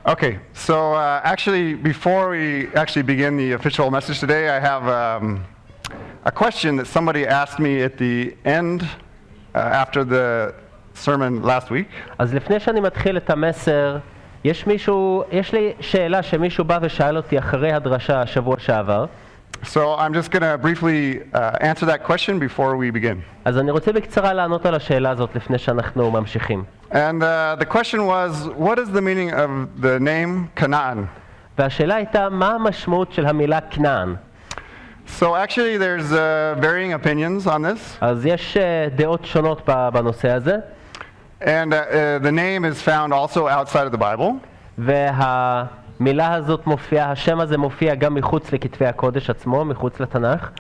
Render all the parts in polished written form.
Okay, so actually, before we actually begin the official message today, I have a question that somebody asked me at the end after the sermon last week. אז לפני שאני מתחיל את המסר, יש לי שאלה שמישהו בא ושאל אותי אחרי הדרשה השבוע שעבר. So I'm just going to briefly answer that question before we begin. אז אני רוצה בקצרה לענות על השאלה הזאת לפני שאנחנו ממשיכים. And the question was, what is the meaning of the name Canaan? והשאלה הייתה, מה המשמעות של המילה כנען? So actually there's varying opinions on this. אז יש דעות שונות בנושא הזה. And the name is found also outside of the Bible. והמילה הזאת מופיעה, השם הזה מופיע גם מחוץ לכתבי הקודש עצמו, מחוץ לתנ"ך.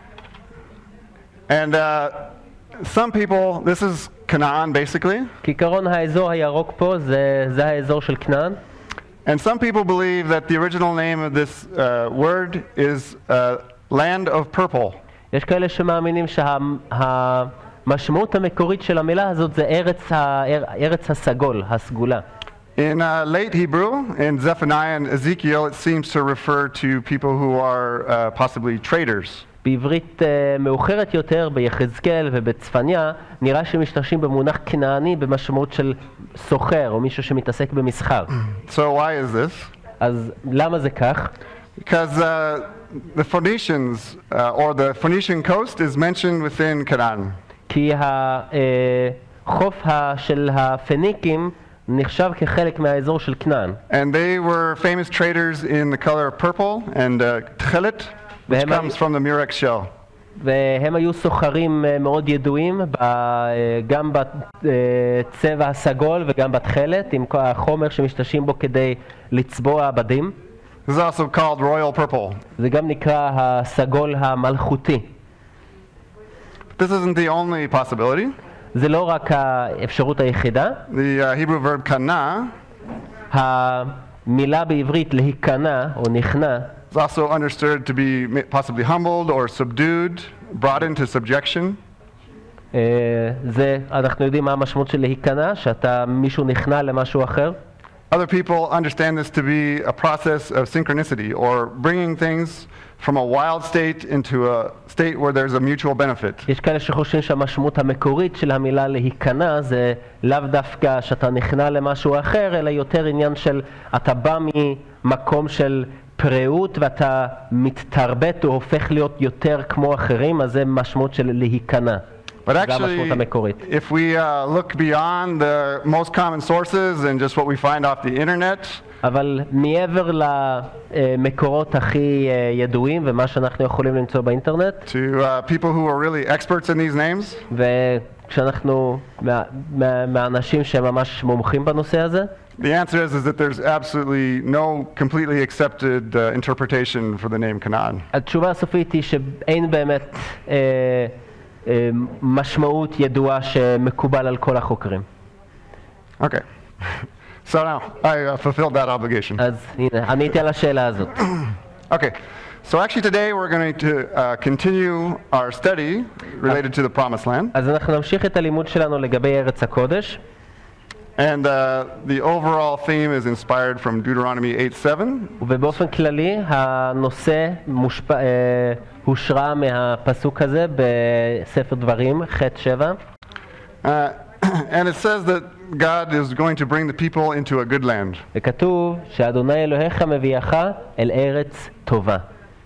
And some people, this is Canaan basically. כעיקרון האזור הירוק פה זה האזור של כנען. And some people believe that the original name of this word is land of purple. יש כאלה שמאמינים שהמשמעות המקורית של המילה הזאת זה ארץ הסגול, הסגולה. In late Hebrew, in Zephaniah and Ezekiel, it seems to refer to people who are possibly traders. בעברית מאוחרת יותר, ביחזקאל ובצפניה, נראה שמשתמשים במונח כנעני במשמעות של סוחר או מישהו שמתעסק במסחר. So why is this? אז למה זה כך? Because the Phoenicians or the Phoenician coast is mentioned within Canaan. כי החוף של הפניקים נחשב כחלק מהאזור של כנען. And they were famous traders in the color purple and tchelet, which comes from the murex shell. והם היו סוחרים מאוד ידועים, גם בצבע הסגול וגם בתכלת, עם החומר שמשתמשים בו כדי לצבוע בדים. This is also called royal purple. זה גם נקרא הסגול המלכותי. This isn't the only possibility. זה לא רק האפשרות היחידה. The Hebrew verb kana המילה בעברית להיכנע או נכנע is also understood to be possibly humbled or subdued, brought into subjection. זה, אנחנו יודעים מה המשמעות של להיכנע, שאתה מישהו נכנע למשהו אחר. Other people understand this to be a process of synchronicity or bringing things from a wild state into a state where there's a mutual benefit. יש כאלה שחושבים שהמשמעות המקורית של המילה להיכנע זה לאו דווקא שאתה נכנע למשהו אחר, אלא יותר עניין של אתה בא ממקום של פראות ואתה מתתרבט או הופך להיות יותר כמו אחרים, אז זה משמעות של להיכנע. But actually, if we look beyond the most common sources and just what we find off the internet, אבל מעבר למקורות הכי ידועים ומה שאנחנו יכולים למצוא באינטרנט, to people who are really experts in these names, וכשאנחנו מהאנשים שממש מומחים בנושא הזה, the answer is that there's absolutely no completely accepted interpretation for the name Canaan. התשובה הסופית היא שאין באמת משמעות ידועה שמקובל על כל החוקרים. Okay. So now, I fulfilled that obligation. אז הנה, עניתי על השאלה הזאת. Okay. So actually today we're going to continue our study related to the Promised Land. אז אנחנו נמשיך את הלימוד שלנו לגבי ארץ הקודש. And the overall theme is inspired from Deuteronomy 8:7. ובאופן כללי הנושא הושרע מהפסוק הזה בספר דברים ח' 7. And it says that God is going to bring the people into a good land. וכתוב שאדוני אלוהיך מביאך אל ארץ טובה.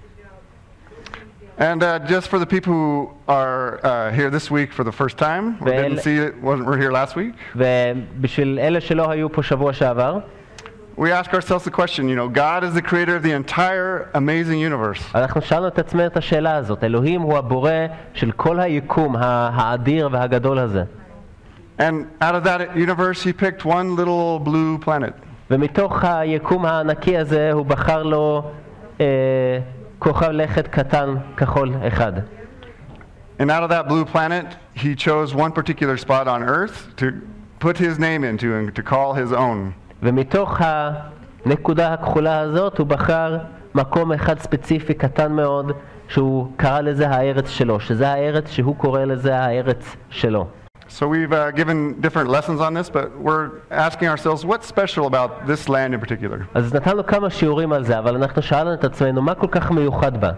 And just for the people who are here this week for the first time, who didn't see it, weren't here last week. ובשביל אלה שלא היו פה שבוע שעבר, we ask ourselves the question, you know, God is the creator of the entire amazing universe. אנחנו שאלנו את עצמנו את השאלה הזאת. אלוהים הוא הבורא של כל היקום האדיר והגדול הזה. And out of that universe he picked one little blue planet. ומתוך היקום הענקי הזה הוא בחר לו כוכב לכת קטן כחול אחד. And out of that blue planet he chose one particular spot on earth to put his name into and to call his own. ומתוך הנקודה הכחולה הזאת הוא בחר מקום אחד ספציפי קטן מאוד שהוא קרא לזה הארץ שלו, שזה הארץ שהוא קורא לזה הארץ שלו. So we've given different lessons on this, but we're asking ourselves, what's special about this land in particular? אז נתנו כמה שיעורים על זה, אבל אנחנו שאלנו את עצמנו, מה כל כך מיוחד בה?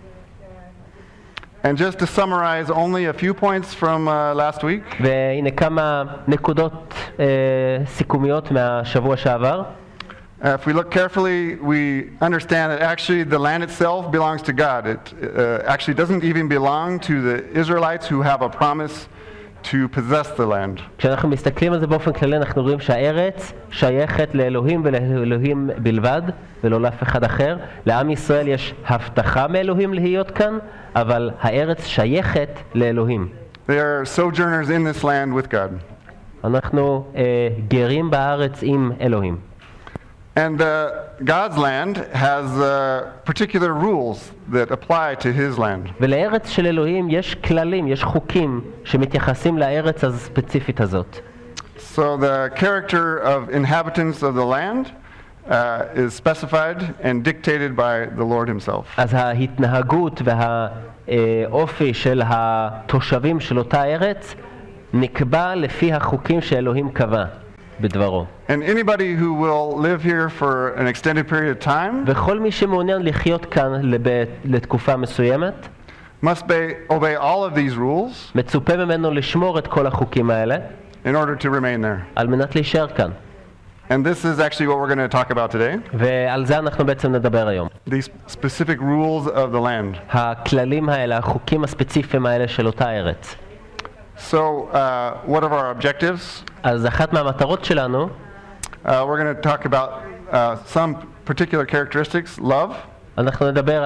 And just to summarize only a few points from last week. והנה כמה נקודות סיכומיות מהשבוע שעבר. If we look carefully, we understand that actually the land itself belongs to God. It actually doesn't even belong to the Israelites who have a promise to possess the land. כשאנחנו מסתכלים על זה באופן כללי, אנחנו רואים שהארץ שייכת לאלוהים ולאלוהים בלבד, ולא לאף אחד אחר. לעם ישראל יש הבטחה מאלוהים להיות כאן, אבל הארץ שייכת לאלוהים. They are sojourners in this land with God. אנחנו גרים בארץ עם אלוהים. And God's land has particular rules that apply to his land. ולארץ של אלוהים יש כללים, יש חוקים שמתייחסים לארץ הספציפית הזאת. So the character of inhabitants of the land is specified and dictated by the Lord himself. אז ההתנהגות והאופי של התושבים של אותה ארץ נקבע לפי החוקים שאלוהים קבע בדברו. And anybody who will live here for an extended period of time וכל מי שמעוניין לחיות כאן לתקופה מסוימת must obey all of these rules מצופה ממנו לשמור את כל החוקים האלה in order to remain there. על מנת להישאר כאן. And this is actually what we're going to talk about today. ועל זה אנחנו בעצם נדבר היום. These specific rules of the land. הכללים האלה, החוקים הספציפיים האלה של אותה ארץ. So, what are our objectives? אז אחת מהמטרות שלנו, We're going to talk about some particular characteristics, love. אנחנו נדבר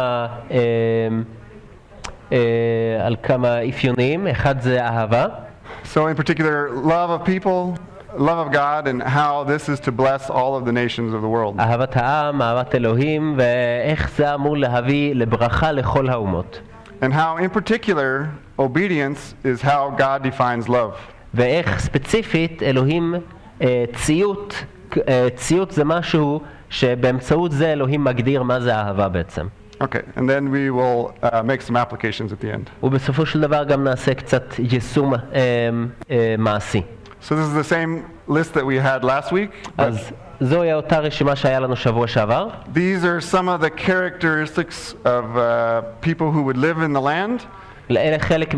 על כמה אפיונים. אחד זה אהבה. So in particular, love of people, love of God, and how this is to bless all of the nations of the world. אהבת העם, אהבת אלוהים, ואיך זה אמור להביא לברכה לכל האומות. And how in particular, obedience is how God defines love. ואיך ספציפית אלוהים ציות זה משהו שבאמצעות זה אלוהים מגדיר מה זה אהבה בעצם. Okay, and then we will make some applications at the end. ובסופו של דבר גם נעשה קצת יישום מעשי. So this is the same list that we had last week. אז זוהי אותה רשימה שהיה לנו שבוע שעבר. These are some of the characteristics of people who would live in the land. אלה חלק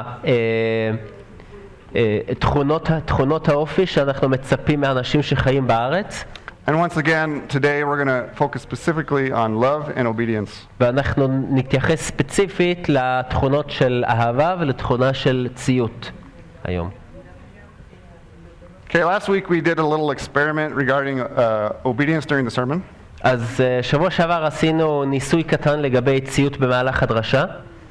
תכונות האופי שאנחנו מצפים מאנשים שחיים בארץ. And once again, today we're going to focus specifically on love and obedience. ואנחנו נתייחס ספציפית לתכונות של אהבה ולתכונה של ציות היום. Okay, last week we did a little experiment regarding obedience during the sermon. אז שבוע שעבר עשינו ניסוי קטן לגבי ציות במהלך הדרשה.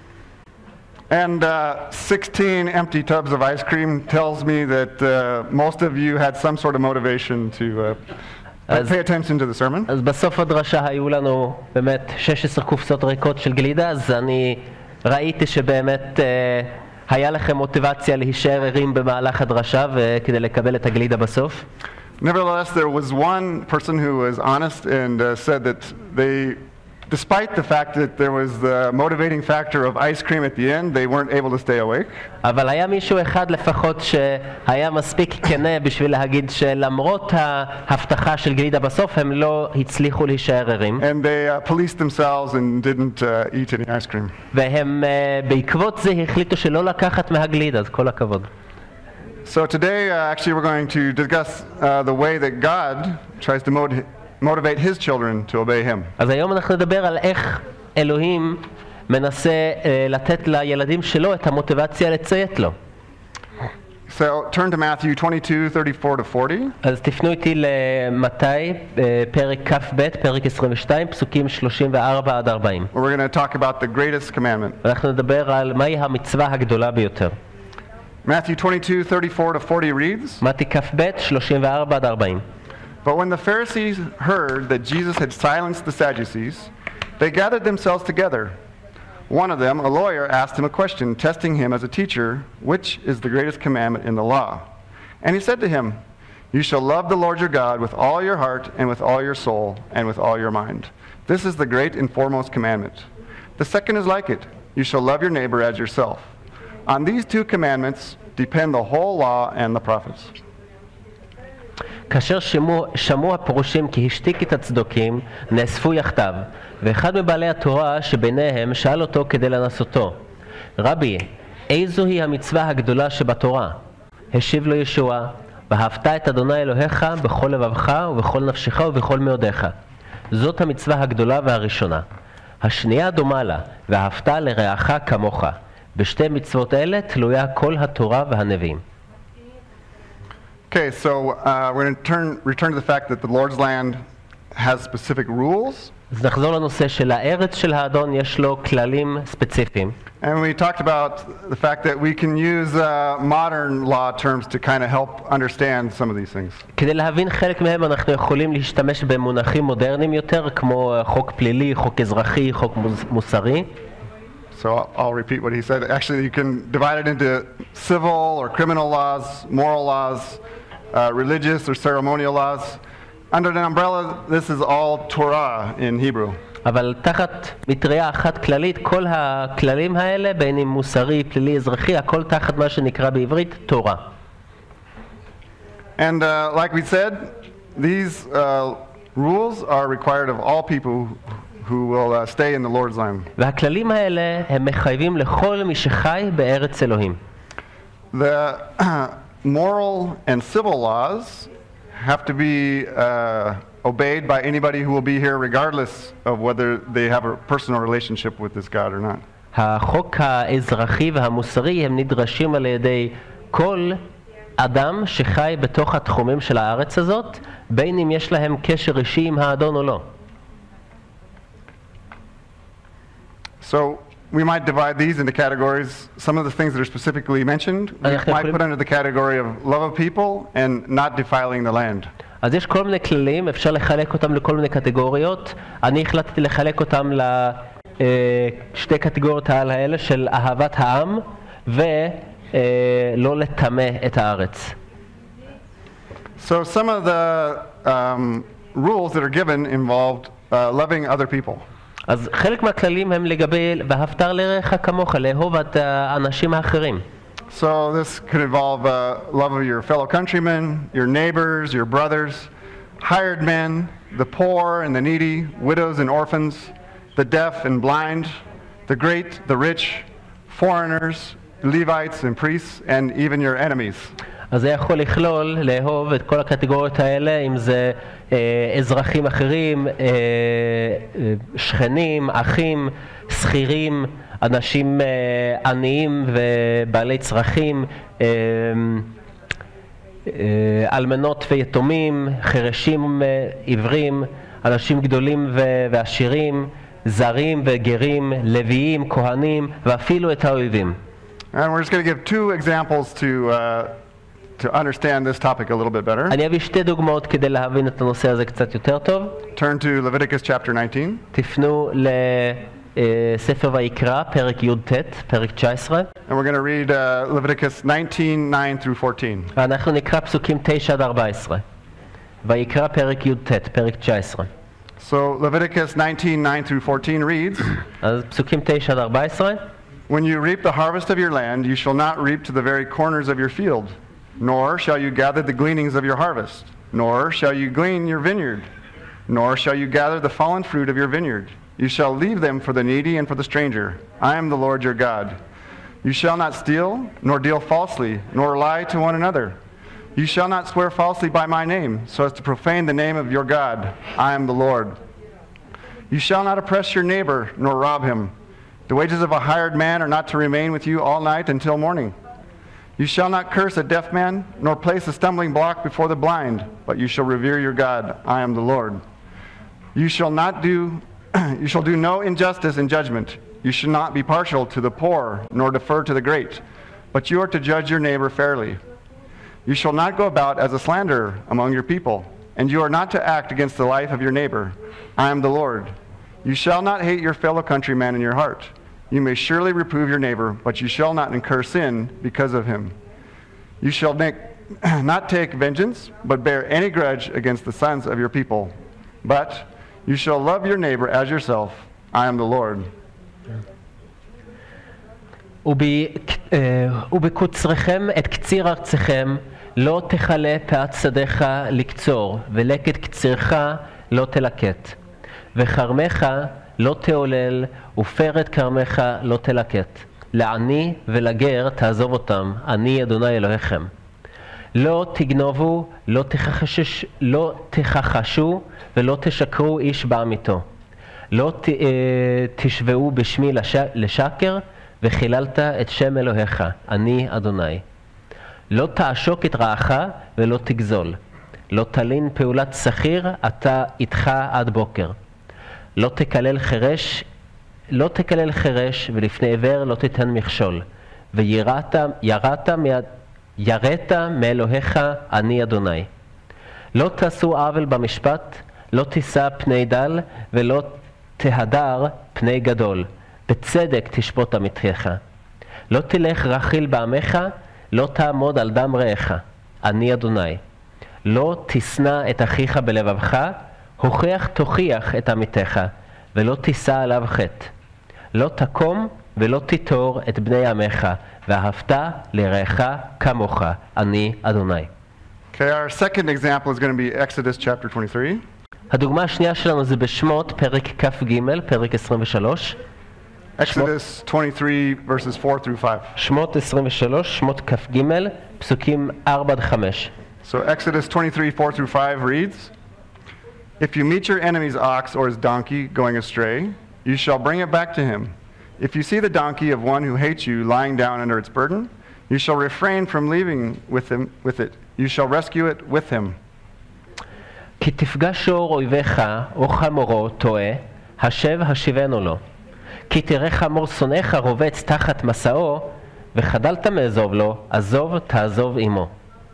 And 16 empty tubs of ice cream tells me that most of you had some sort of motivation to pay attention to the sermon. אז בסוף הדרשה היו לנו באמת 16 קופסאות ריקות של גלידה, אז אני ראיתי שבאמת היה לכם מוטיבציה להישאר ערים במהלך הדרשה וכדי לקבל את הגלידה בסוף. Nevertheless, there was one person who was honest and said that they, despite the fact that there was the motivating factor of ice cream at the end, they weren't able to stay awake. אבל היה מישהו אחד לפחות שהיה מספיק כנה בשביל להגיד שלמרות ההבטחה של גלידה בסוף הם לא הצליחו להישאר ערים. And they policed themselves and didn't eat any ice cream. והם בעקבות זה החליטו שלא לקחת מהגלידה, אז כל הכבוד. So today actually we're going to discuss the way that God tries to motivate his children to obey him. אז היום אנחנו נדבר על איך אלוהים מנסה לתת לילדים שלו את המוטיבציה לציית לו. So turn to Matthew 22:34-40. אז תפנו איתי למתי, פרק כ"ב, פרק 22, פסוקים 34 עד 40. We're going to talk about the greatest commandment. אנחנו נדבר על מהי המצווה הגדולה ביותר. Matthew 22:34-40 reads, מתי כ"ב, 34 עד 40. But when the Pharisees heard that Jesus had silenced the Sadducees, they gathered themselves together. One of them, a lawyer, asked him a question, testing him as a teacher, which is the greatest commandment in the law? And he said to him, You shall love the Lord your God with all your heart and with all your soul and with all your mind. This is the great and foremost commandment. The second is like it. You shall love your neighbor as yourself. On these two commandments depend the whole law and the prophets. כאשר שמעו הפרושים כי השתיק את הצדוקים, נאספו יחדיו, ואחד מבעלי התורה שביניהם שאל אותו כדי לנסותו, רבי, איזוהי המצווה הגדולה שבתורה? השיב לו ישוע, ואהבת את אדוני אלוהיך בכל לבבך ובכל נפשך ובכל מאודיך. זאת המצווה הגדולה והראשונה. השנייה דומה לה, ואהבת לרעך כמוך. בשתי מצוות אלה תלויה כל התורה והנביאים. Okay, so we're going to return to the fact that the Lord's land has specific rules. אז נחזור לנושא של הארץ של האדון, יש לו כללים ספציפיים. And we talked about the fact that we can use modern law terms to kind of help understand some of these things. כדי להבין חלק מהם אנחנו יכולים להשתמש במונחים מודרניים יותר, כמו חוק פלילי, חוק אזרחי, חוק מוסרי. So I'll repeat what he said. Actually, you can divide it into civil or criminal laws, moral laws, religious or ceremonial laws. Under the umbrella, this is all Torah in Hebrew. אבל תחת מטריה אחת כללית, כל הכללים האלה, בין אם מוסרי, פלילי, אזרחי, הכל תחת מה שנקרא בעברית תורה. And like we said, these rules are required of all people who will stay in the Lord's land. והכללים האלה הם מחייבים לכל מי שחי בארץ אלוהים. The moral and civil laws have to be obeyed by anybody who will be here regardless of whether they have a personal relationship with this God or not. החוק האזרחי והמוסרי הם נדרשים על ידי כל אדם שחי בתוך התחומים של הארץ הזאת, בין אם יש להם קשר אישי עם האדון או לא. So we might divide these into categories. Some of the things that are specifically mentioned, we might put under the category of love of people and not defiling the land. אז יש כל מיני כללים, אפשר לחלק אותם לכל מיני קטגוריות. אני החלטתי לחלק אותם לשתי קטגוריות האלה של אהבת העם ולא לטמא את הארץ. So some of the rules that are given involved loving other people. אז חלק מהכללים הם לגבי ואהבת לרעך כמוך, לאהוב את האנשים האחרים. So this could involve love of your fellow countrymen, your neighbors, your brothers, hired men, the poor and the needy, widows and orphans, the deaf and blind, the great, the rich, foreigners, Levites and priests, and even your enemies. אז זה יכול לכלול, לאהוב את כל הקטגוריות האלה, אם זה אזרחים אחרים, שכנים, אחים, שכירים, אנשים עניים ובעלי צרכים, אלמנות ויתומים, חירשים, עיוורים, אנשים גדולים ועשירים, זרים וגרים, לוויים, כהנים, ואפילו את האויבים. And we're just going to give two examples to understand this topic a little bit better. אני אביא שתי דוגמאות כדי להבין את הנושא הזה קצת יותר טוב. Turn to Leviticus chapter 19. תפנו לספר ויקרא, פרק י"ט, פרק 19. And we're going to read Leviticus 19:9 through 14. ואנחנו נקרא פסוקים 9 עד 14. ויקרא פרק י"ט, פרק 19. So Leviticus 19:9 through 14 reads, אז פסוקים 9 עד 14. When you reap the harvest of your land, you shall not reap to the very corners of your field, nor shall you gather the gleanings of your harvest, nor shall you glean your vineyard, nor shall you gather the fallen fruit of your vineyard. You shall leave them for the needy and for the stranger. I am the Lord your God. You shall not steal, nor deal falsely, nor lie to one another. You shall not swear falsely by my name, so as to profane the name of your God. I am the Lord. You shall not oppress your neighbor, nor rob him. The wages of a hired man are not to remain with you all night until morning. You shall not curse a deaf man, nor place a stumbling block before the blind, but you shall revere your God. I am the Lord. You shall do no injustice in judgment. You shall not be partial to the poor, nor defer to the great, but you are to judge your neighbor fairly. You shall not go about as a slanderer among your people, and you are not to act against the life of your neighbor. I am the Lord. You shall not hate your fellow countryman in your heart. You may surely reprove your neighbor, but you shall not incur sin because of him. You shall not take vengeance, but bear any grudge against the sons of your people. But you shall love your neighbor as yourself. I am the Lord. ובקוצרכם את קציר ארצכם לא תכלה פאת שדך לקצור, ולקט קצירך לא תלקט. וכרמך לא תעולל, ופרד כרמך לא תלקט. לעני ולגר תעזוב אותם, אני אדוני אלוהיכם. לא תגנובו, לא תכחשו, ולא תשקרו איש בעמיתו. לא תשבעו בשמי לשקר, וחיללת את שם אלוהיך, אני אדוני. לא תעשוק את רעך ולא תגזול. לא תלין פעולת שכיר, אתה איתך עד בוקר. לא תקלל חרש, ולפני עבר לא תיתן מכשול. ויראת מאלוהיך, אני אדוני. לא תעשו עוול במשפט, לא תישא פני דל, ולא תהדר פני גדול. בצדק תשפוט עמיתך. לא תלך רכיל בעמך, לא תעמוד על דם רעך, אני אדוני. לא תשנא את אחיך בלבבך, תוכיח את עמיתך, ולא תישא עליו חטא. לא תקום ולא תיטור את בני עמך, ואהבת לרעך כמוך, אני אדוני. Okay, our second example is going to be Exodus chapter 23. הדוגמה השנייה שלנו זה בשמות, פרק כ"ג, פרק 23. Exodus 23 verses 4 through 5. שמות 23, שמות כ"ג, פסוקים 4-5. So Exodus 23, 4 through 5 reads, If you meet your enemy's ox or his donkey going astray, you shall bring it back to him. If you see the donkey of one who hates you lying down under its burden, you shall refrain from leaving with it. You shall rescue it with him. כי תפגש שור אויביך או חמורו טועה, השיבנו לו. כי תראה חמור שונאיך רובץ תחת מסעו, וחדלת מעזוב לו, עזוב תעזוב עמו.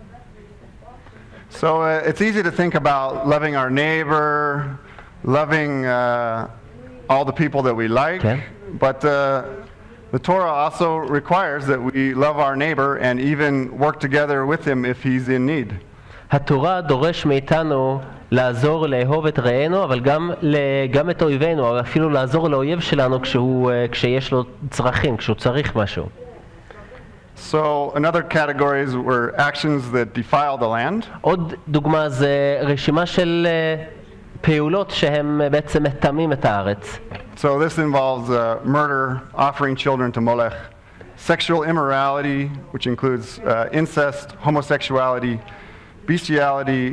So it's easy to think about loving our neighbor, loving all the people that we like, Okay. but the Torah also requires that we love our neighbor and even work together with him if he's in need. התורה דורש מאיתנו לעזור לאהוב את רעינו, אבל גם את אויבינו, אבל אפילו לעזור לאויב שלנו כשיש לו צרכים, כשהוא צריך משהו. So another categories were actions that defile the land. עוד דוגמה זה רשימה של פעולות שהם בעצם מטמאים את הארץ. So this involves murder, offering children to Molech, sexual immorality, which includes incest, homosexuality, bestiality,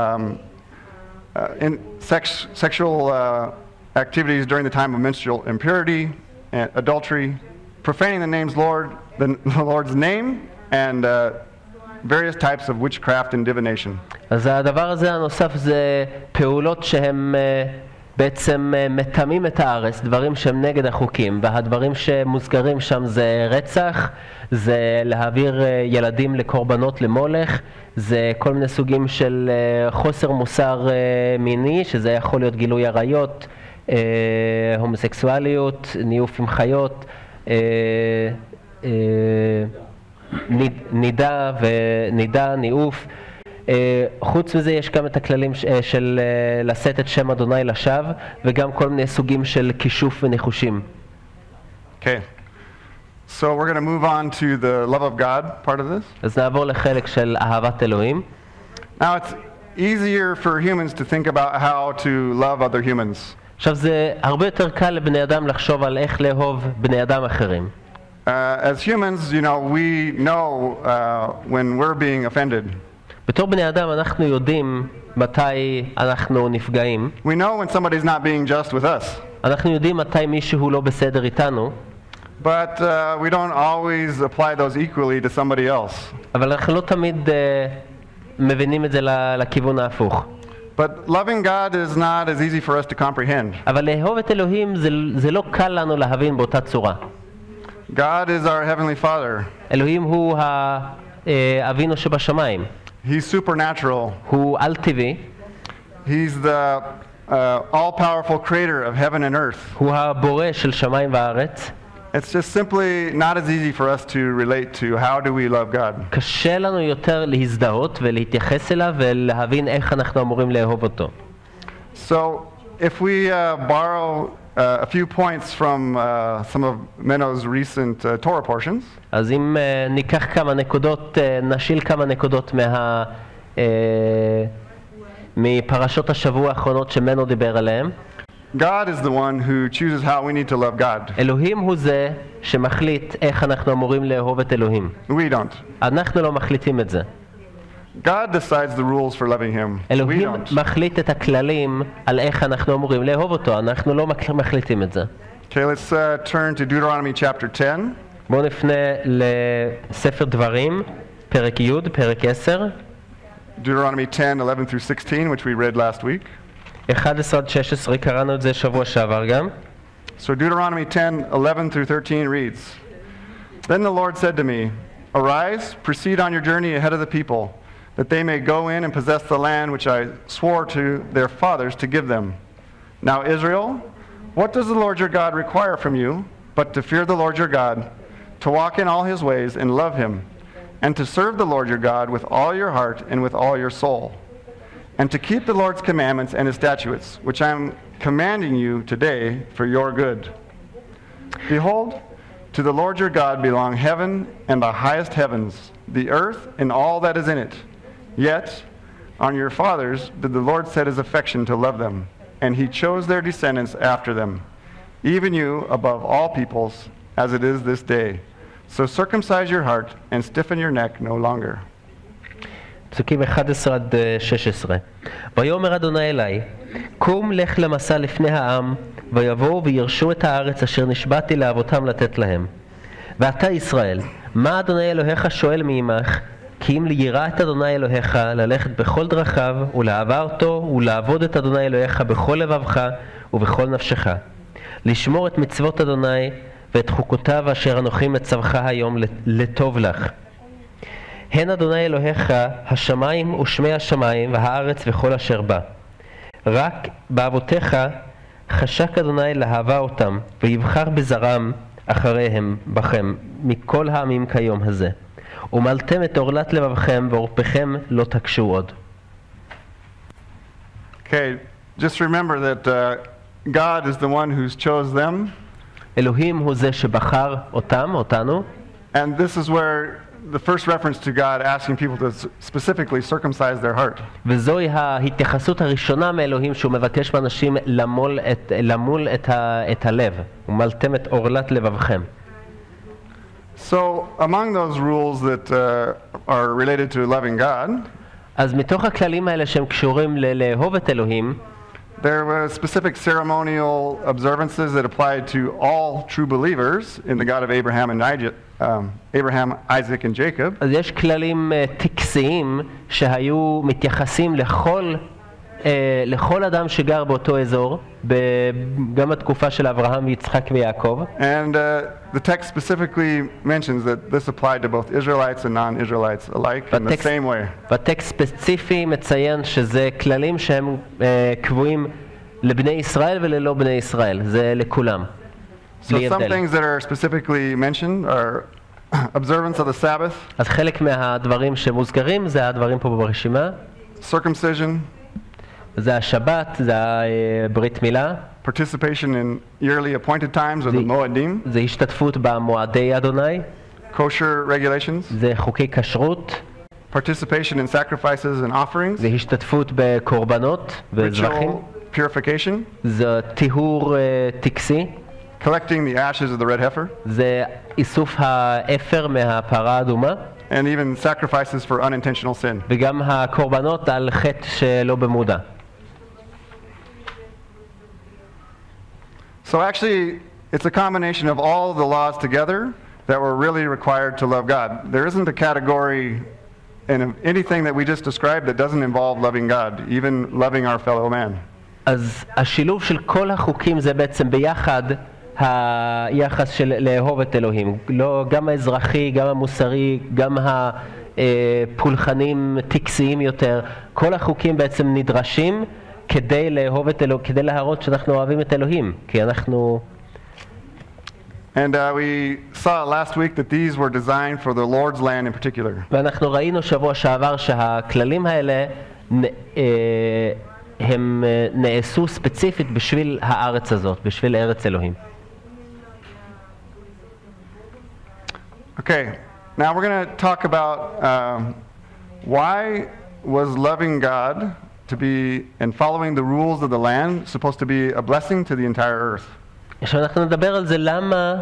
sexual activities during the time of menstrual impurity, and adultery, profaning the Lord's name, and various types of witchcraft and divination. אז הדבר הזה הנוסף זה פעולות שהם בעצם מטמאים את הארץ, דברים שהם נגד החוקים, והדברים שמוזכרים שם זה רצח, זה להעביר ילדים לקורבנות למולך, זה כל מיני סוגים של חוסר מוסר מיני, שזה יכול להיות גילוי עריות, הומוסקסואליות, ניאוף עם חיות, נידה, ניאוף. חוץ מזה יש גם את הכללים של לשאת את שם אדוני לשווא, וגם כל מיני סוגים של כישוף וניחושים. Okay. So we're going to move on to the love of God part of this. אז נעבור לחלק של אהבת אלוהים. Now it's easier for humans to think about how to love other humans. עכשיו זה הרבה יותר קל לבני אדם לחשוב על איך לאהוב בני אדם אחרים. As humans, we know when we're being offended. בתור בני אדם אנחנו יודעים מתי אנחנו נפגעים. We know when somebody's not being just with us. אנחנו יודעים מתי מישהו לא בסדר איתנו. But we don't always apply those equally to somebody else. אבל אנחנו לא תמיד מבינים את זה לכיוון ההפוך. But loving God is not as easy for us to comprehend. אבל לאהוב את אלוהים זה לא קל לנו להבין באותה צורה. God is our heavenly Father. אלוהים הוא אבינו שבשמיים. He's supernatural. הוא על-טבעי. He's the all-powerful creator of heaven and earth. הוא הבורא של שמיים וארץ. It's just simply not as easy for us to relate to how do we love God. קשה לנו יותר להזדהות ולהתייחס אליו ולהבין איך אנחנו אמורים לאהוב אותו. So if we borrow a few points from some of Menno's recent Torah portions. אז אם ניקח כמה נקודות, נשיל כמה נקודות מפרשות השבוע האחרונות שמנו דיבר עליהם. God is the one who chooses how we need to love God. אלוהים הוא זה שמחליט איך אנחנו אמורים לאהוב את אלוהים. We don't. אנחנו לא מחליטים את זה. God decides the rules for loving him. We אלוהים don't. מחליט את הכללים על איך אנחנו אמורים לאהוב אותו. אנחנו לא מחליטים את זה. Okay, let's turn to Deuteronomy chapter 10. בואו נפנה לספר דברים, פרק י', פרק 10. Deuteronomy 10, 11 through 16, which we read last week. 11 עד 16, קראנו את זה שבוע שעבר גם. So Deuteronomy 10, 11 through 13 reads, Then the Lord said to me, Arise, proceed on your journey ahead of the people, that they may go in and possess the land which I swore to their fathers to give them. Now Israel, what does the Lord your God require from you, but to fear the Lord your God, to walk in all his ways and love him, and to serve the Lord your God with all your heart and with all your soul, and to keep the Lord's commandments and his statutes, which I am commanding you today for your good. Behold, to the Lord your God belong heaven and the highest heavens, the earth and all that is in it. Yet, on your fathers did the Lord set his affection to love them, and he chose their descendants after them, even you above all peoples, as it is this day. So circumcise your heart and stiffen your neck no longer. פסוקים 11 עד 16. ויאמר אדוני אלי, קום לך למסע לפני העם, ויבואו וירשו את הארץ אשר נשבעתי לאבותם לתת להם. ואתה ישראל, מה אדוני אלוהיך שואל מעמך? כי אם ליראה את אדוני אלוהיך, ללכת בכל דרכיו, ולאהבה אותו, ולעבוד את אדוני אלוהיך בכל לבבך ובכל נפשך. לשמור את מצוות אדוני ואת חוקותיו אשר אנוכי מצווך היום לטוב לך. הן אדוני אלוהיך השמיים ושמי השמיים והארץ וכל אשר בה. רק באבותיך חשק אדוני להבה אותם ויבחר בזרם אחריהם בכם מכל העמים כיום הזה. ומלתם את עורלת לבבכם ועורפכם לא תקשו עוד. Okay, just remember that God is the one who's chose them. אלוהים הוא זה שבחר אותנו. And this is where the first reference to God asking people to specifically circumcise their heart. וזוהי ההתייחסות הראשונה מאלוהים שהוא מבקש מאנשים למול את הלב. ומלתם את עורלת לבבכם. So among those rules that are related to loving God, אז מתוך הכללים האלה שהם קשורים לאהוב את אלוהים, there were specific ceremonial observances that applied to all true believers in the God of Abraham and Abraham, Isaac and Jacob. אז יש כללים טקסיים שהיו מתייחסים לכל אדם שגר באותו אזור, גם בתקופה של אברהם ויצחק ויעקב. And the text specifically mentions that this applied to both Israelites and non-Israelites alike in the same way. בטקסט ספציפי מציין שזה כללים שהם קבועים לבני ישראל וללא בני ישראל, זה לכולם. So some things that are specifically mentioned are observance of the Sabbath, אז חלק מהדברים שמוזכרים זה הדברים פה ברשימה. circumcision, זה השבת, זה הברית מילה. participation in yearly appointed times or the Moedim, זה השתתפות במועדי אדוני. kosher regulations, זה חוקי כשרות. participation in sacrifices and offerings, זה השתתפות בקורבנות וזבחים. ritual purification, זה טיהור טקסי. collecting the ashes of the red heifer, זה איסוף האפר מהפרה האדומה. and even sacrifices for unintentional sin. וגם הקורבנות על חטא שלא במודע. So actually, it's a combination of all the laws together that were really required to love God. There isn't a category in anything that we just described that doesn't involve loving God, even loving our fellow man. אז השילוב של כל החוקים זה בעצם ביחד היחס של לאהוב את אלוהים. לא, גם האזרחי, גם המוסרי, גם הפולחנים טקסיים יותר. כל החוקים בעצם נדרשים כדי לאהוב את אלוהים, כדי להראות שאנחנו אוהבים את אלוהים, כי אנחנו... And we saw last week that these were designed for the Lord's land in particular. ואנחנו ראינו שבוע שעבר שהכללים האלה הם נעשו ספציפית בשביל הארץ הזאת, בשביל ארץ אלוהים. Okay, now we're going to talk about why was loving God to be and following the rules of the land supposed to be a blessing to the entire earth. עכשיו אנחנו נדבר על זה למה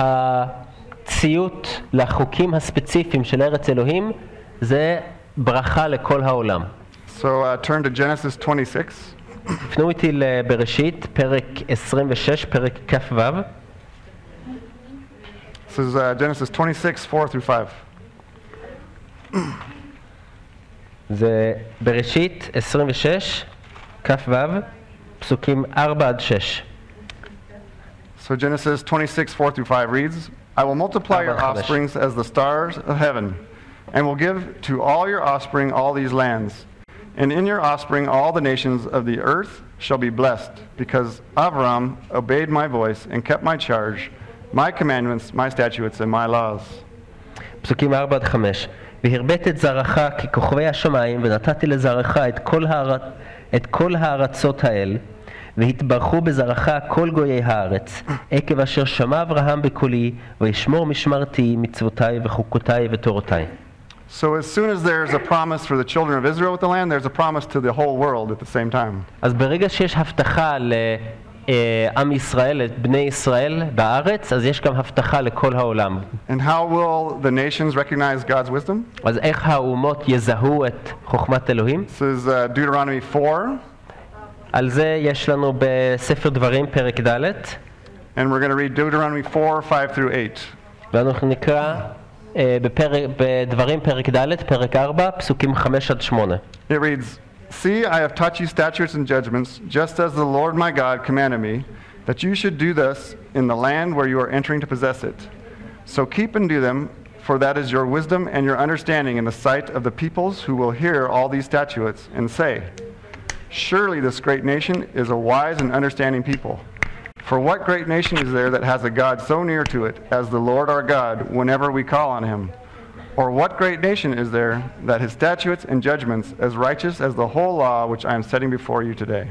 הציות לחוקים הספציפיים של ארץ אלוהים זה ברכה לכל העולם. So turn to Genesis 26. פנו איתי לבראשית, פרק 26, פרק כ"ו. This is Genesis 26, 4 through 5. זה בראשית 26, כ"ו, פסוקים 4 עד 6. So Genesis 26, 4 through 5 reads, I will multiply your offsprings as the stars of heaven, and will give to all your offspring all these lands. And in your offspring all the nations of the earth shall be blessed, because Avram obeyed my voice and kept my charge, my commandments, my statutes, and my laws. פסוקים 4 עד 5. והרבית את זרעך ככוכבי השמיים, ונתתי לזרעך את כל הארצות האל, והתברכו בזרעך כל גויי הארץ, עקב אשר שמע אברהם בקולי, וישמור משמרתי, מצוותיי וחוקותיי ותורותיי. So as soon as there's a promise for the children of Israel with the land, there's a promise to the whole world at the same time. אז ברגע שיש הבטחה לעם ישראל, לבני ישראל בארץ, אז יש גם הבטחה לכל העולם. And how will the nations recognize God's wisdom? אז איך האומות יזהו את חוכמת אלוהים? This is Deuteronomy 4. על זה יש לנו בספר דברים פרק ד'. And we're going to read Deuteronomy 4, 5 through 8. ואנחנו נקרא בדברים פרק ד', פרק 4, פסוקים 5 עד 8. It reads, See, I have taught you statutes and judgments, just as the Lord my God commanded me, that you should do this in the land where you are entering to possess it. So keep and do them, for that is your wisdom and your understanding in the sight of the peoples who will hear all these statutes and say, Surely this great nation is a wise and understanding people. For what great nation is there that has a God so near to it as the Lord our God whenever we call on him? Or what great nation is there that his statutes and judgments as righteous as the whole law which I am setting before you today?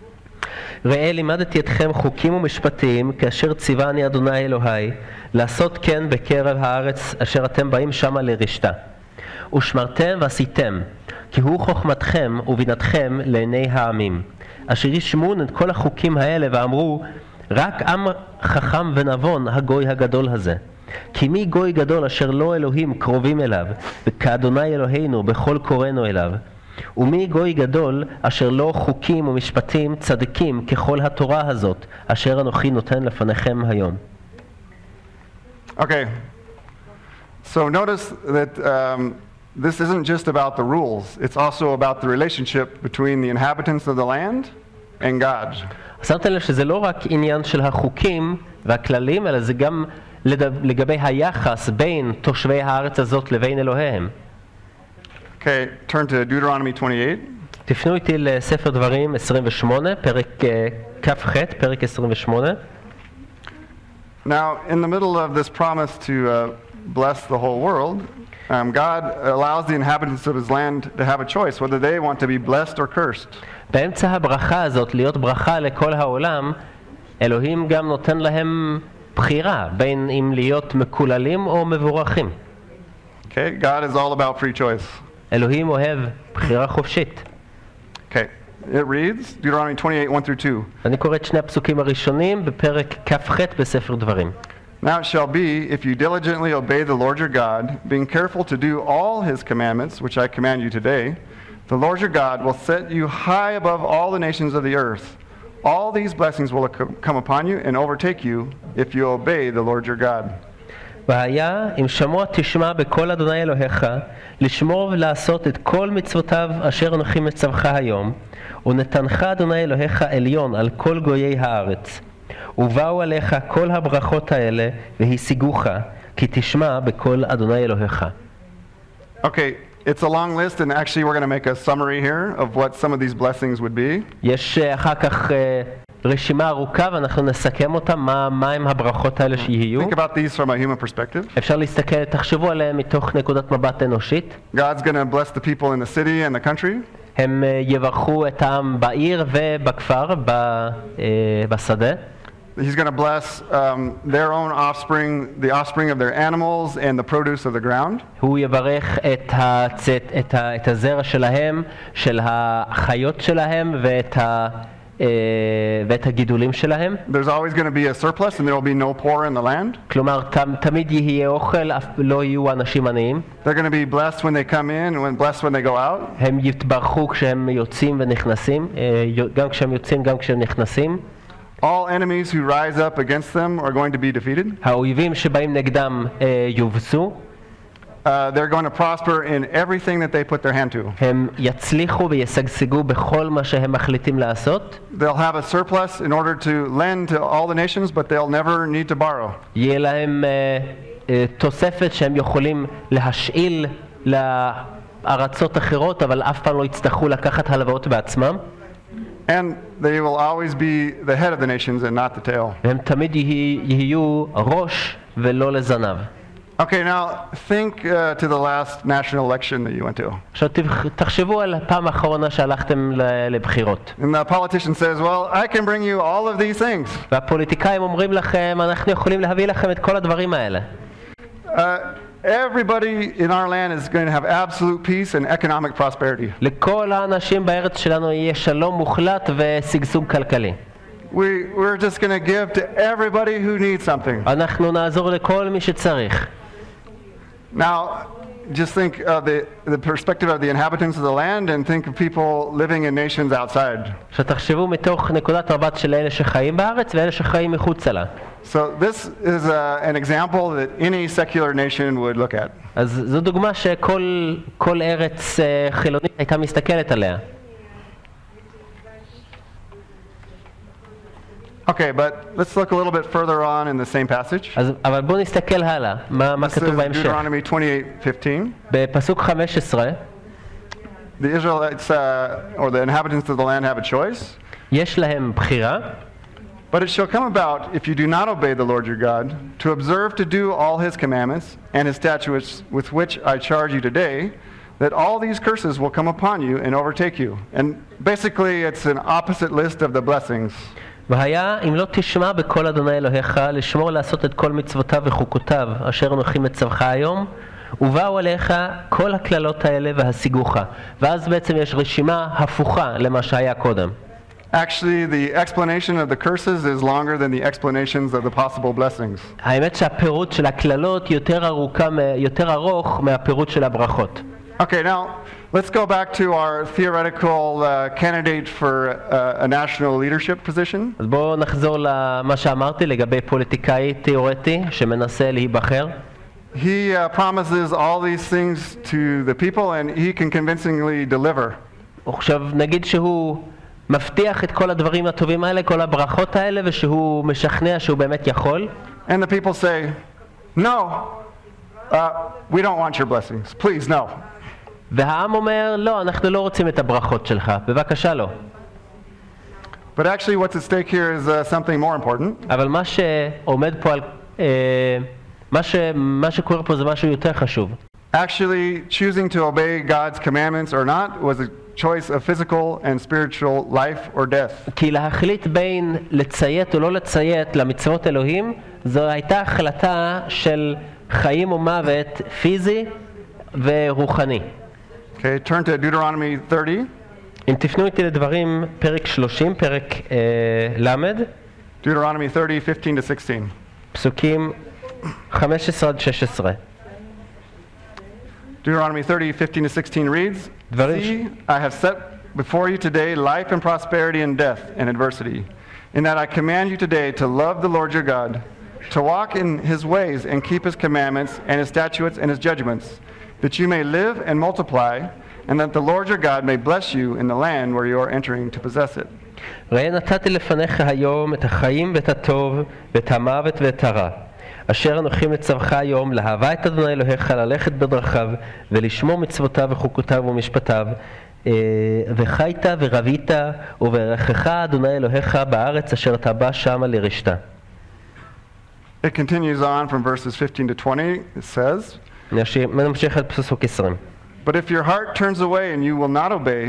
ראה לימדתי אתכם חוקים ומשפטים כאשר ציווני אדוני אלוהי לעשות כן בקרב הארץ אשר אתם באים שמה לרשתה. ושמרתם ועשיתם, כי הוא חוכמתכם ובינתכם לעיני העמים. אשר ישמעון את כל החוקים האלה ואמרו, רק עם חכם ונבון הגוי הגדול הזה. כי מי גוי גדול אשר לא אלוהים קרובים אליו, וכאדוני אלוהינו בכל קוראנו אליו. ומי גוי גדול אשר לא חוקים ומשפטים צדיקים ככל התורה הזאת, אשר אנוכי נותן לפניכם היום. Okay, so notice that this isn't just about the rules, it's also about the relationship between the inhabitants of the land and God. שמת לב שזה לא רק עניין של החוקים והכללים, אלא זה גם לגבי היחס בין תושבי הארץ הזאת לבין אלוהיהם. Okay, turn to Deuteronomy 28. תפנו איתי לספר דברים 28, פרק כ"ח, פרק 28. Now, in the middle of this promise to bless the whole world, God allows the inhabitants of his land to have a choice whether they want to be blessed or cursed. באמצע הברכה הזאת, להיות ברכה לכל העולם, אלוהים גם נותן להם בחירה, בין אם להיות מקוללים או מבורכים. Okay, God is all about free choice. אלוהים אוהב בחירה חופשית. Okay, it reads, Deuteronomy 28, 1 through 2. אני קורא את שני הפסוקים הראשונים בפרק כ"ח בספר דברים. Now it shall be, if you diligently obey the Lord your God, being careful to do all his commandments, which I command you today, the Lord your God will set you high above all the nations of the earth. All these blessings will come upon you and overtake you if you obey the Lord your God. והיה אם שמוע תשמע בקול אדוני אלוהיך, לשמור ולעשות את כל מצוותיו אשר אנוכי מצווך היום, ונתנך אדוני אלוהיך עליון על כל גויי הארץ. ובאו עליך כל הברכות האלה והשיגוך, כי תשמע בקול אדוני אלוהיך. Okay, it's a long list, and actually we're going to make a summary here of what some of these blessings would be. יש אחר כך רשימה ארוכה ואנחנו נסכם אותה, מה הם הברכות האלה שיהיו. Think about these from a human perspective. אפשר להסתכל, תחשבו עליהם מתוך נקודת מבט אנושית. God's going to bless the people in the city and the country. הם יברכו את העם בעיר ובכפר, בשדה. He's going to bless their own offspring, the offspring of their animals and the produce of the ground. הוא יברך את הזרע שלהם, של החיות שלהם ואת הגידולים שלהם. There's always going to be a surplus and there will be no poor in the land. כלומר, תמיד יהיה אוכל, לא יהיו אנשים עניים. They're going to be blessed when they come in and blessed when they go out. הם יתברכו כשהם יוצאים ונכנסים, גם כשהם יוצאים, גם כשהם נכנסים. All enemies who rise up against them are going to be defeated. האויבים שבאים נגדם יובסו. They're going to prosper in everything that they put their hand to. הם יצליחו וישגשגו בכל מה שהם מחליטים לעשות. They'll have a surplus in order to lend to all the nations, but they'll never need to borrow. יהיה להם תוספת שהם יכולים להשאיל לארצות אחרות, אבל אף פעם לא יצטרכו לקחת הלוואות בעצמם. And they will always be the head of the nations and not the tail. והם תמיד יהיו ראש ולא לזנב. Okay, now think to the last national election that you went to. עכשיו תחשבו על הפעם האחרונה שהלכתם לבחירות. And the politician says, well, I can bring you all of these things. והפוליטיקאים אומרים לכם, אנחנו יכולים להביא לכם את כל הדברים האלה. Everybody in our land is going to have absolute peace and economic prosperity. לכל האנשים בארץ שלנו יהיה שלום מוחלט ושגשוג כלכלי. We're just going to give to everybody who needs something. אנחנו נעזור לכל מי שצריך. Now, just think of the perspective of the inhabitants of the land and think of people living in nations outside. שתחשבו מתוך נקודת מבט של אלה שחיים בארץ ואלה שחיים מחוץ לה. So this is an example that any secular nation would look at. אז זו דוגמה שכל ארץ חילונית הייתה מסתכלת עליה. Okay, but let's look a little bit further on in the same passage. אבל בואו נסתכל הלאה, מה This כתוב is בהמשך. Deuteronomy 28:15. בפסוק 15, The Israelites or the inhabitants of the land have a choice. יש להם בחירה. But it shall come about, if you do not obey the Lord your God, to observe to do all his commandments and his statutes with which I charge you today, that all these curses will come upon you and overtake you. And basically it's an opposite list of the blessings. והיה אם לא תשמע בקול אדוני אלוהיך לשמור לעשות את כל מצוותיו וחוקותיו אשר אנוכי מצווך היום, ובאו עליך כל הכללות האלה והשיגוך. ואז בעצם יש רשימה הפוכה למה שהיה קודם. Actually, the explanation of the curses is longer than the explanations of the possible blessings. האמת שהפירוט של הכללות יותר ארוך מהפירוט של הברכות. Okay, now let's go back to our theoretical candidate for a national leadership position. אז בואו נחזור למה שאמרתי לגבי פוליטיקאי תיאורטי שמנסה להיבחר. He promises all these things to the people and he can convincingly deliver. עכשיו נגיד שהוא מבטיח את כל הדברים הטובים האלה, כל הברכות האלה, ושהוא משכנע שהוא באמת יכול. And the people say, no, we don't want your blessings. Please, no. והעם אומר, לא, אנחנו לא רוצים את הברכות שלך, בבקשה לא. But actually what's at stake here is something more important. אבל מה שעומד פה מה שקורה פה זה משהו יותר חשוב. Actually, choosing to obey God's commandments or not was a choice of physical and spiritual life or death. כי להחליט בין לציית או לא לציית למצוות אלוהים, זו הייתה החלטה של חיים ומוות פיזי ורוחני. Okay, turn to Deuteronomy 30. אם תפנו איתי לדברים פרק 30, פרק למד. Deuteronomy 30, 15-16. פסוקים 15 עד 16. Deuteronomy 30, 15-16 reads, See, I have set before you today life and prosperity and death and adversity, in that I command you today to love the Lord your God, to walk in his ways and keep his commandments and his statutes and his judgments, that you may live and multiply, and that the Lord your God may bless you in the land where you are entering to possess it. ראה נתתי לפניך היום את החיים ואת הטוב ואת המוות ואת הרע. אשר אנוכי מצווך היום לאהבה את אדוני אלוהיך, ללכת בדרכיו ולשמור מצוותיו וחוקותיו ומשפטיו, וחית ורבית וברכך אדוני אלוהיך בארץ אשר אתה בא שמה לרשתה. It continues on from verses 15 to 20. It says, נמשיך עד פסוק 20. But if your heart turns away and you will not obey,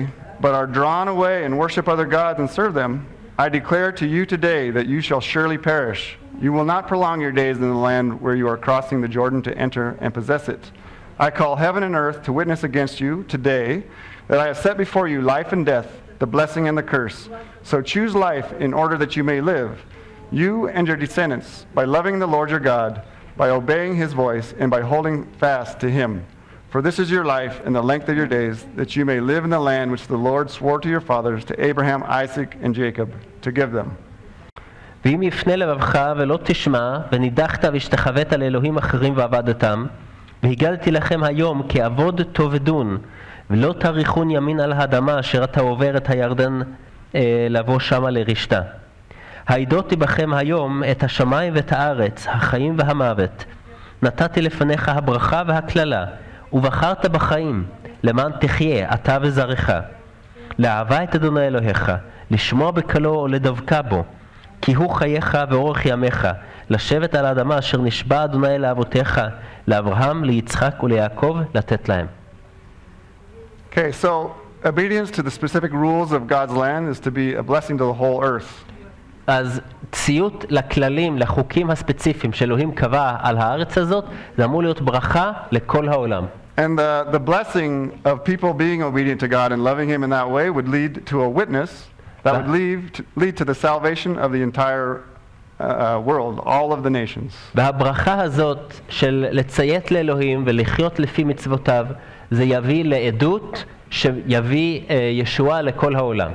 but are drawn away and worship other gods and serve them, I declare to you today that you shall surely perish. You will not prolong your days in the land where you are crossing the Jordan to enter and possess it. I call heaven and earth to witness against you today that I have set before you life and death, the blessing and the curse. So choose life in order that you may live, you and your descendants, by loving the Lord your God, by obeying his voice, and by holding fast to him. For this is your life and the length of your days, that you may live in the land which the Lord swore to your fathers, to Abraham, Isaac, and Jacob, to give them. ואם יפנה לבבך ולא תשמע, ונידחת והשתחווית לאלוהים אחרים ועבדתם, והגלתי לכם היום כי עבוד תאבדון, ולא תאריכון ימין על האדמה אשר אתה עובר את הירדן לבוא שמה לרשתה. העידותי בכם היום את השמיים ואת הארץ, החיים והמוות. נתתי לפניך הברכה והכללה, ובחרת בחיים, למען תחיה, אתה וזרעך. לאהבה את אדוני אלוהיך, לשמוע בקלו או לדבקה בו, כי הוא חייך ואורך ימיך, לשבת על האדמה אשר נשבע אדוני לאבותיך, לאברהם, ליצחק וליעקב, לתת להם. Okay, so obedience to the specific rules of God's land is to be a blessing to the whole earth. אז ציות לכללים, לחוקים הספציפיים שאלוהים קבע על הארץ הזאת, זה אמור להיות ברכה לכל העולם. And the blessing of people being obedient to God and loving him in that way would lead to a witness that would lead to the salvation of the entire world, all of the nations. והברכה הזאת של לציית לאלוהים ולחיות לפי מצוותיו, זה יביא לעדות שיביא ישועה לכל העולם.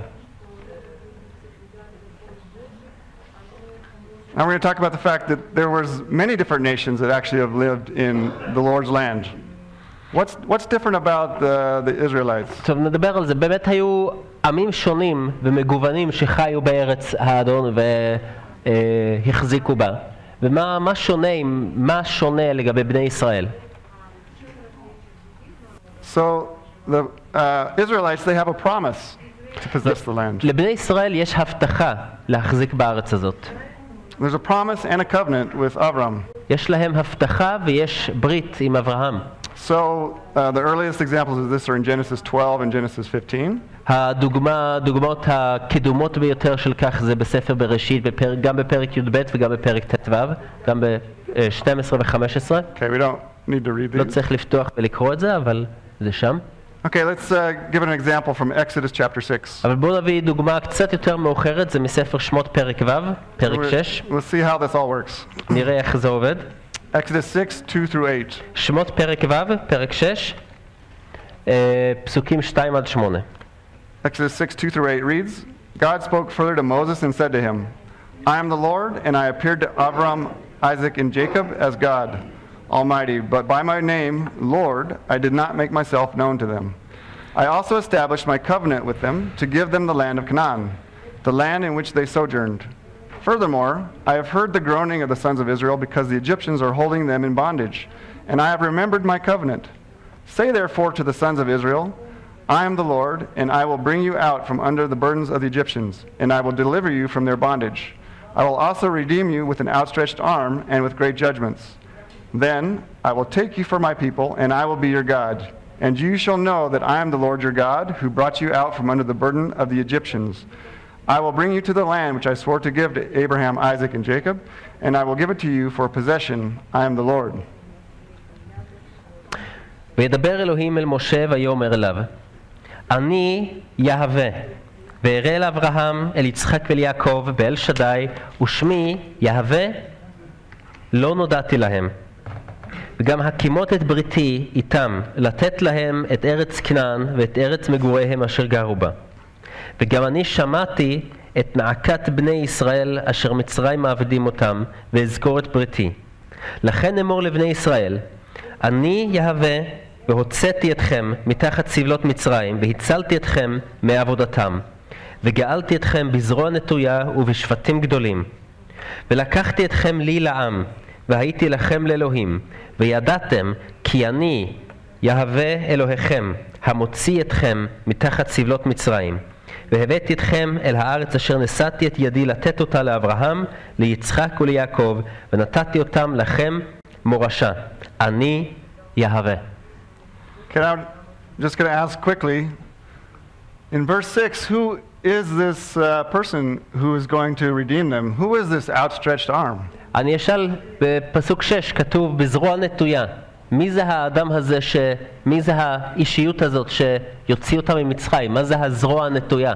Now we're going to talk about the fact that there was many different nations that actually have lived in the Lord's land. What's different about the Israelites? טוב, נדבר על זה. באמת היו עמים שונים ומגוונים שחיו בארץ האדון והחזיקו בה. ומה שונה לגבי בני ישראל? So the Israelites, they have a promise to possess the land. לבני ישראל יש הבטחה להחזיק בארץ הזאת. There's a promise and a covenant with Avram. יש להם הבטחה ויש ברית עם אברהם. So the earliest examples of this are in Genesis 12 and Genesis 15. הדוגמאות הקדומות ביותר של כך זה בספר בראשית, גם בפרק י"ב וגם בפרק ט"ו, גם ב-12 ו-15. Okay, we don't need to read לא these. צריך לפתוח ולקרוא את זה, אבל זה שם. Okay, let's give an example from Exodus chapter 6. אבל בואו נביא דוגמה קצת יותר מאוחרת, זה מספר שמות פרק ו', פרק 6. We'll see how this all works. נראה איך זה עובד. Exodus 6, 2 through 8. שמות פרק ו', פרק 6, פסוקים 2 עד 8. Exodus 6, 2 through 8 reads, God spoke further to Moses and said to him, I am the Lord, and I appeared to Avram, Isaac, and Jacob as God Almighty, but by my name, Lord, I did not make myself known to them. I also established my covenant with them to give them the land of Canaan, the land in which they sojourned. Furthermore, I have heard the groaning of the sons of Israel because the Egyptians are holding them in bondage, and I have remembered my covenant. Say therefore to the sons of Israel, I am the Lord, and I will bring you out from under the burdens of the Egyptians, and I will deliver you from their bondage. I will also redeem you with an outstretched arm and with great judgments. Then I will take you for my people, and I will be your God. And you shall know that I am the Lord your God, who brought you out from under the burden of the Egyptians. I will bring you to the land which I swore to give to Abraham, Isaac, and Jacob, and I will give it to you for a possession. I am the Lord. וידבר אלוהים אל משה ויאמר אליו, אני יהווה, ואראה אל אברהם, אל יצחק ואל יעקב ואל שדי, ושמי יהווה לא נודעתי להם. וגם הקימות את בריתי איתם, לתת להם את ארץ כנען ואת ארץ מגוריהם אשר גרו בה. וגם אני שמעתי את נעקת בני ישראל אשר מצרים מעבדים אותם, ואזכור את בריתי. לכן אמור לבני ישראל, אני יהווה והוצאתי אתכם מתחת סבלות מצרים, והצלתי אתכם מעבודתם, וגאלתי אתכם בזרוע נטויה ובשפטים גדולים. ולקחתי אתכם לי לעם, והייתי לכם לאלוהים, וידעתם כי אני יהווה אלוהיכם, המוציא אתכם מתחת סבלות מצרים. והבאתי אתכם אל הארץ אשר נשאתי את ידי לתת אותה לאברהם, ליצחק וליעקב, ונתתי אותם לכם מורשה. אני יהווה. Okay, now I'm just going to ask quickly, In verse 6, who is this person who is going to redeem them? Who is this outstretched arm? אני אשאל בפסוק 6, כתוב בזרוע נטויה. מי זה האדם הזה, מי זה האישיות הזאת שיוציא אותה ממצרים? מה זה הזרוע הנטויה?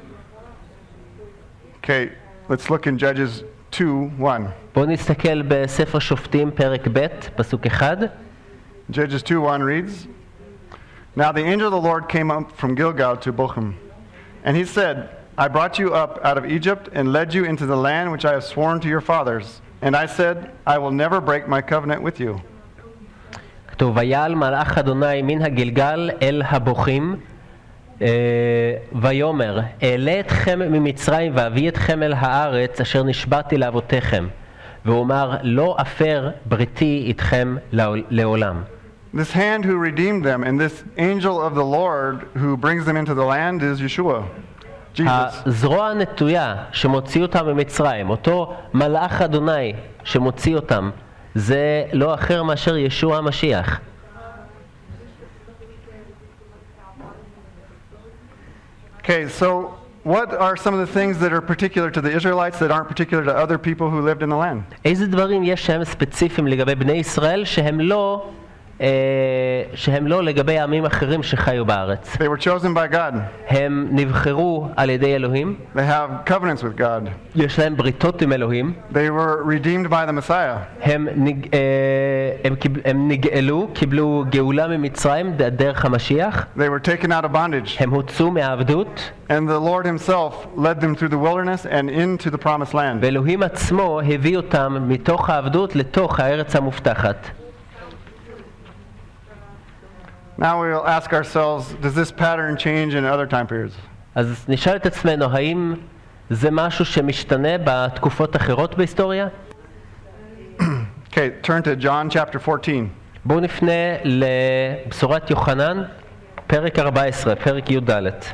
Okay, let's look in Judges 2:1. בואו נסתכל בספר שופטים, פרק ב', פסוק 1. Judges 2:1 reads, Now the angel of the Lord came up from Gilgal to Bochum, and he said, I brought you up out of Egypt and led you into the land which I have sworn to your fathers. And I said, I will never break my covenant with you. כתוב, ויעל מלאך אדוני מן הגלגל אל הבוכים, ויאמר, אעלה אתכם ממצרים ואביא אתכם אל הארץ אשר נשבעתי לאבותיכם. והוא אמר, לא אפר בריתי איתכם לעולם. This hand who redeemed them and this angel of the Lord who brings them into the land is Yeshua, Jesus. הזרוע הנטויה שמוציא אותם ממצרים, אותו מלאך אדוני שמוציא אותם, זה לא אחר מאשר ישוע המשיח. Okay, so what are some of the things that are particular to the Israelites that aren't particular to other people who lived in the land? איזה דברים יש שהם ספציפיים לגבי בני ישראל שהם לא לגבי עמים אחרים שחיו בארץ? They were chosen by God. הם נבחרו על ידי אלוהים. They have covenants with God. יש להם בריתות עם אלוהים. They were redeemed by the Messiah. הם נגאלו, קיבלו גאולה ממצרים דרך המשיח. They were taken out of bondage. הם הוצאו מהעבדות. And the Lord himself led them through the wilderness and into the promised land. ואלוהים עצמו הביא אותם מתוך העבדות לתוך הארץ המובטחת. Now we'll ask ourselves, does this pattern change in other time periods? אז נשאל את עצמנו, האם זה משהו שמשתנה בתקופות אחרות בהיסטוריה? Okay, turn to John chapter 14. בואו נפנה לבשורת יוחנן, פרק 14, פרק י"ד.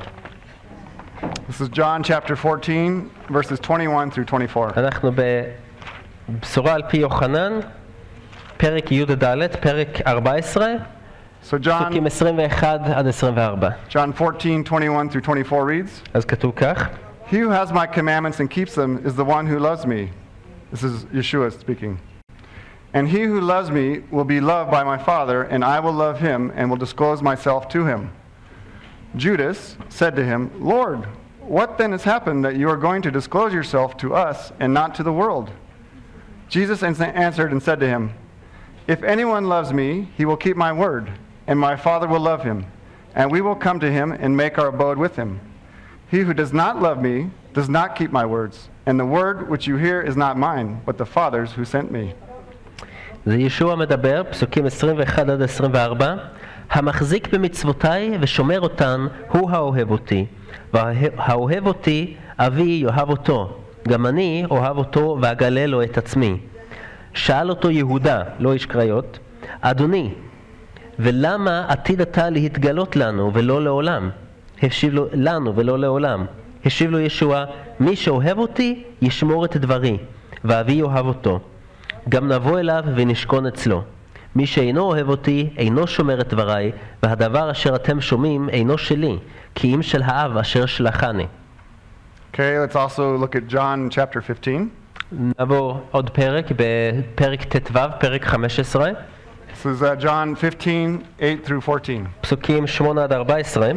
This is John chapter 14, verses 21 through 24. אנחנו בבשורה על פי יוחנן, פרק י"ד, פרק 14, So John, פסוקים 21 עד 24. John 14, 21 through 24 reads, אז כתוב כך, He who has my commandments and keeps them is the one who loves me. This is Yeshua speaking. And he who loves me will be loved by my Father, and I will love him and will disclose myself to him. Judas said to him, Lord, what then has happened that you are going to disclose yourself to us and not to the world? Jesus answered and said to him, If anyone loves me, he will keep my word, and my Father will love him, and we will come to him and make our abode with him. He who does not love me does not keep my words, and the word which you hear is not mine, but the Father's who sent me. זה ישוע מדבר, פסוקים 21 עד 24, המחזיק במצוותיי ושומר אותן הוא האוהב אותי, והאוהב אותי אבי יאהב אותו, גם אני אוהב אותו ואגלה לו את עצמי. שאל אותו יהודה, לא איש קריות, אדוני, ולמה עתיד אתה להתגלות לנו ולא לעולם? השיב לו, לנו ולא לעולם. השיב לו ישוע, מי שאוהב אותי ישמור את דברי, ואבי יאהב אותו. גם נבוא אליו ונשכון אצלו. מי שאינו אוהב אותי אינו שומר את דבריי, והדבר אשר אתם שומעים אינו שלי, כי אם של האב אשר שלחני. Okay, let's also look at John chapter 15. נעבור עוד פרק, בפרק ט"ו, פרק 15. This is John 15, 8 through 14. פסוקים 8 עד 14.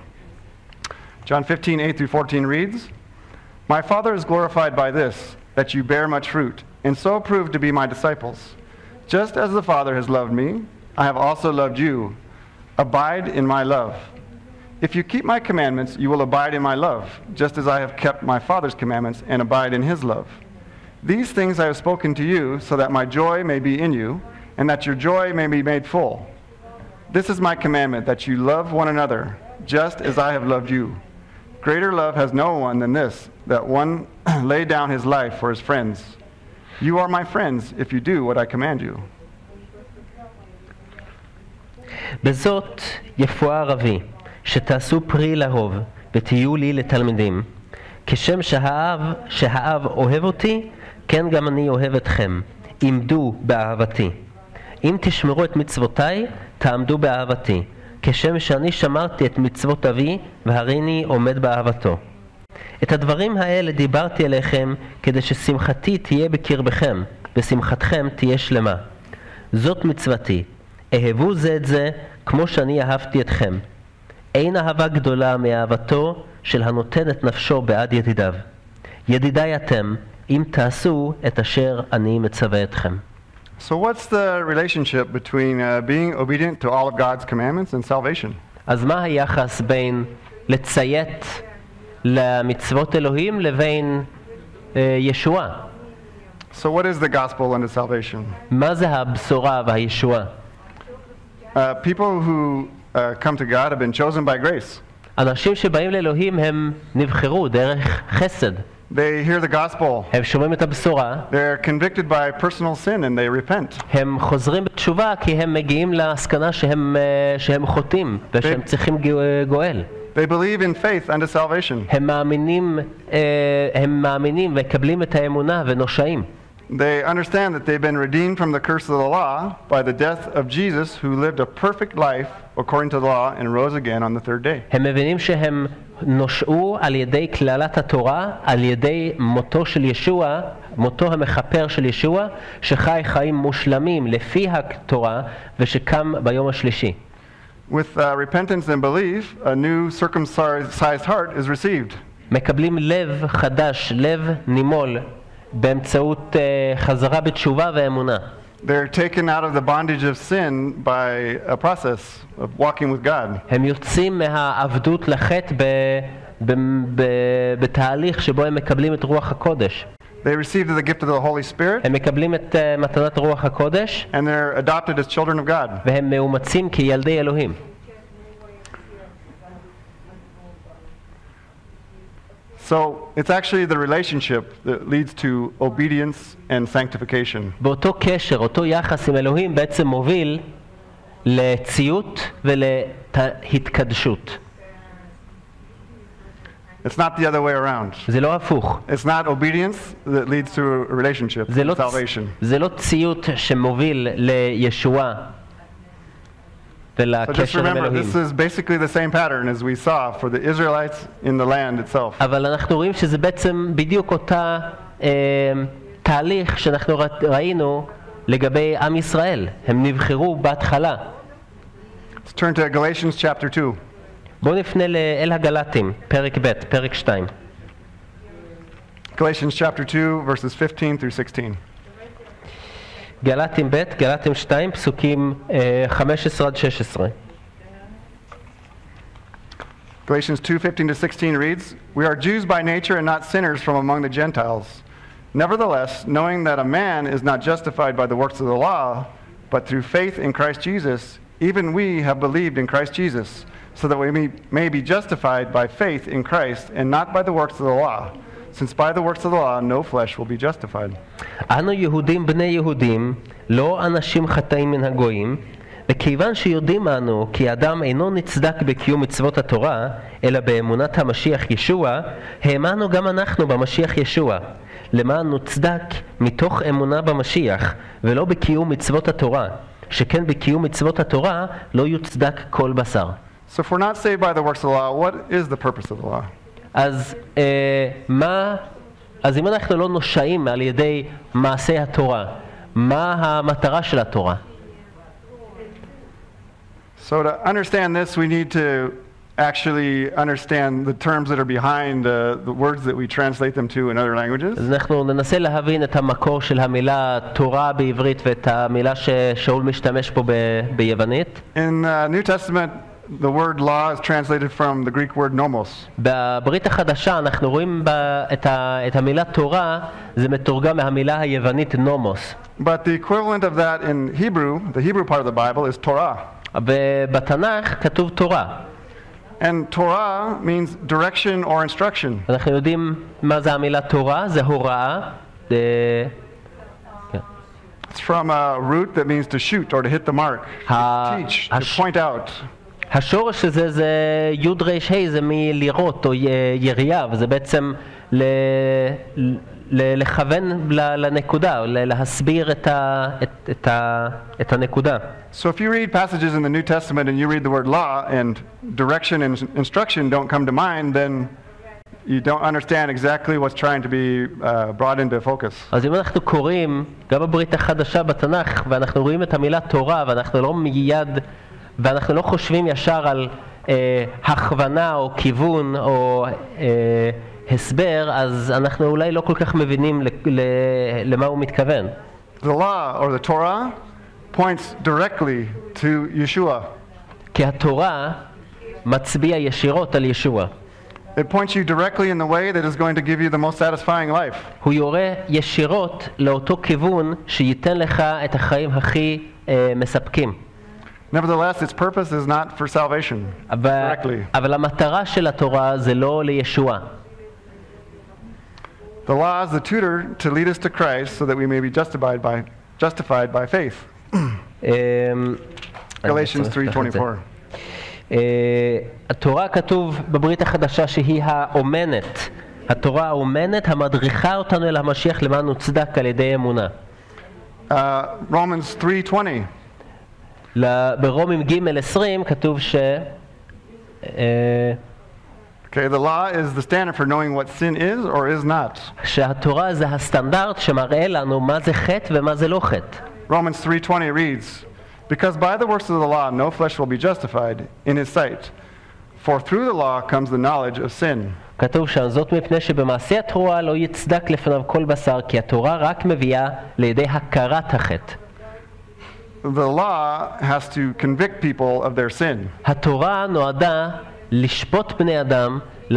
John 15, 8 through 14 reads, My Father is glorified by this, that you bear much fruit, and so prove to be my disciples. Just as the Father has loved me, I have also loved you. Abide in my love. If you keep my commandments, you will abide in my love, just as I have kept my Father's commandments and abide in his love. These things I have spoken to you, so that my joy may be in you, and that your joy may be made full. This is my commandment, that you love one another, just as I have loved you. Greater love has no one than this, that one lay down his life for his friends. You are my friends if you do what I command you. בזאת יפואר אבי, שתעשו פרי לאהוב, ותהיו לי לתלמידים. כשם שהאב אוהב אותי, כן גם אני אוהב אתכם. עמדו באהבתי. אם תשמרו את מצוותיי, תעמדו באהבתי. כשם שאני שמרתי את מצוות אבי והריני עומד באהבתו. את הדברים האלה דיברתי אליכם כדי ששמחתי תהיה בקרבכם ושמחתכם תהיה שלמה. זאת מצוותי, אהבו זה את זה כמו שאני אהבתי אתכם. אין אהבה גדולה מאהבתו של הנותן את נפשו בעד ידידיו. ידידיי אתם, אם תעשו את אשר אני מצווה אתכם. So what's the relationship between being obedient to all of God's commandments and salvation? אז מה היחס בין לציית למצוות אלוהים לבין ישועה? So what is the gospel unto salvation? מה זה הבשורה והישועה? People who come to God have been chosen by grace. אנשים שבאים לאלוהים הם נבחרו דרך חסד. They hear the gospel. הם שומעים את הבשורה. They're convicted by personal sin and they repent. הם חוזרים בתשובה כי הם מגיעים להסכנה שהם חוטאים ושהם צריכים גואל. They believe in faith unto salvation. הם מאמינים וקבלים את האמונה ונושעים. They understand that they've been redeemed from the curse of the law by the death of Jesus, who lived a perfect life according to the law and rose again on the third day. הם מבינים שהם נושעו על ידי כללת התורה, על ידי מותו של ישוע, מותו המכפר של ישוע, שחי חיים מושלמים לפי התורה ושקם ביום השלישי. With repentance and belief, a new circumcised heart is received. מקבלים לב חדש, לב נימול, באמצעות חזרה בתשובה ואמונה. They're taken out of the bondage of sin by a process of walking with God. הם יוצאים מהעבדות לחטא בתהליך שבו הם מקבלים את רוח הקודש. They receive the gift of the Holy Spirit. הם מקבלים את מתנת רוח הקודש. And they're adopted as children of God. והם מאומצים כילדי אלוהים. So it's actually the relationship that leads to obedience and sanctification. באותו קשר, אותו יחס עם אלוהים בעצם מוביל לציות ולהתקדשות. It's not the other way around. זה לא הפוך. It's not obedience that leads to a relationship, salvation. זה לא ציות שמוביל לישועה So just ולקשר עם remember, אלוהים. this is basically the same pattern as we saw for the Israelites in the land itself. אבל אנחנו רואים שזה בעצם בדיוק אותה תהליך שאנחנו ראינו לגבי עם ישראל. הם נבחרו בהתחלה. Let's turn to Galatians chapter 2. בואו נפנה אל הגלטים, פרק ב', פרק 2. Galatians chapter 2, verses 15 through 16. גלטים ב', גלטים 2, פסוקים 15 עד 16. Galatians 2:15 to 16 reads, "We are Jews by nature and not sinners from among the Gentiles. Nevertheless, knowing that a man is not justified by the works of the law, but through faith in Christ Jesus, even we have believed in Christ Jesus, so that we may be justified by faith in Christ and not by the works of the law. Since by the works of the law no flesh will be justified." אנו יהודים בני יהודים, לא אנשים חטאים מן הגויים, וכיוון שיודעים אנו כי אדם אינו נצדק בקיום מצוות התורה, אלא באמונת המשיח ישוע, האמנו גם אנחנו במשיח ישוע, למען נוצדק מתוך אמונה במשיח, ולא בקיום מצוות התורה, שכן בקיום מצוות התורה לא יוצדק כל בשר. So if we're not saved by the works of the law, what is the purpose of the law? אז אם אנחנו לא נושעים על ידי מעשי התורה, מה המטרה של התורה? So to understand this, we need to actually understand the terms that are behind the words that we translate them to in other languages. אז אנחנו ננסה להבין את המקור של המילה תורה בעברית ואת המילה ששאול משתמש פה ביוונית. In the New Testament, the word law is translated from the Greek word nomos. בברית החדשה אנחנו רואים את המילה תורה, זה מתורגם מהמילה היוונית נומוס. But the equivalent of that in Hebrew, the Hebrew part of the Bible, is Torah. ובתנ"ך כתוב תורה. And Torah means direction or instruction. אנחנו יודעים מה זה המילה תורה, זה הוראה. It's from a root that means to shoot or to hit the mark, to teach, to point out. השורש הזה זה י' ר' ה', זה מלירות או ירייה, וזה בעצם לכוון לנקודה, להסביר את הנקודה. So if you read passages in the New Testament and you read the word law and direction and instruction don't come to mind, then you don't understand exactly what's trying to be brought into focus. אז אם אנחנו קוראים גם בברית החדשה בתנ"ך ואנחנו רואים את המילה תורה ואנחנו לא חושבים ישר על הכוונה או כיוון או הסבר, אז אנחנו אולי לא כל כך מבינים למה הוא מתכוון. The law or the Torah points directly to Yeshua. כי התורה מצביע ישירות על ישוע. It points you directly in the way that is going to give you the most satisfying life. הוא יורה ישירות לאותו כיוון שייתן לך את החיים הכי מספקים. Nevertheless, its purpose is not for salvation directly. אבל המטרה של התורה זה לא לישוע. The law is the tutor to lead us to Christ so that we may be justified by faith. Galatians 3:24. התורה כתוב בברית החדשה שהיא האומנת. התורה האומנת המדריכה אותנו אל המשיח למען נוצדק על ידי אמונה. Romans 3:20. ברומים ג' 20 כתוב Okay, the law is the standard for knowing what sin is or is not. שהתורה זה הסטנדרט שמראה לנו מה זה חטא ומה זה לא חטא. Romans 3:20 reads, "Because by the works of the law no flesh will be justified in his sight, for through the law comes the knowledge of sin." כתוב שם, זאת מפני שבמעשה התורה לא יצדק לפניו כל בשר, כי התורה רק מביאה לידי הכרת החטא. The law has to convict people of their sin. התורה נועדה לשפוט בני אדם,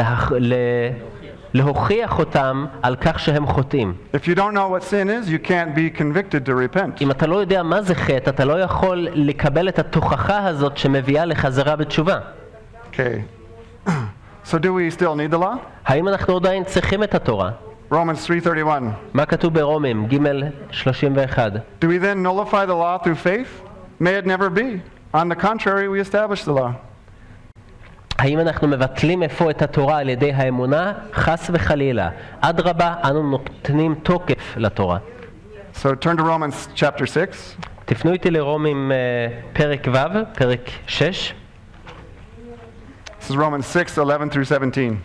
להוכיח אותם על כך שהם חוטאים. If you don't know what sin is, you can't be convicted to repent. אם אתה לא יודע מה זה חטא, אתה לא יכול לקבל את התוכחה הזאת שמביאה לחזרה בתשובה. Okay. So do we still need the law? האם אנחנו עדיין צריכים את התורה? Romans 3:31. מה כתוב ברומים ג' 31? Do we then nullify the law through faith? May it never be. On the contrary, we establish the law. האם אנחנו מבטלים אפוא את התורה על ידי האמונה? חס וחלילה. אדרבה, אנו נותנים תוקף לתורה. So turn to Romans chapter 6. תפנו איתי לרומים פרק ו', פרק 6. This is Romans 6:11 through 17.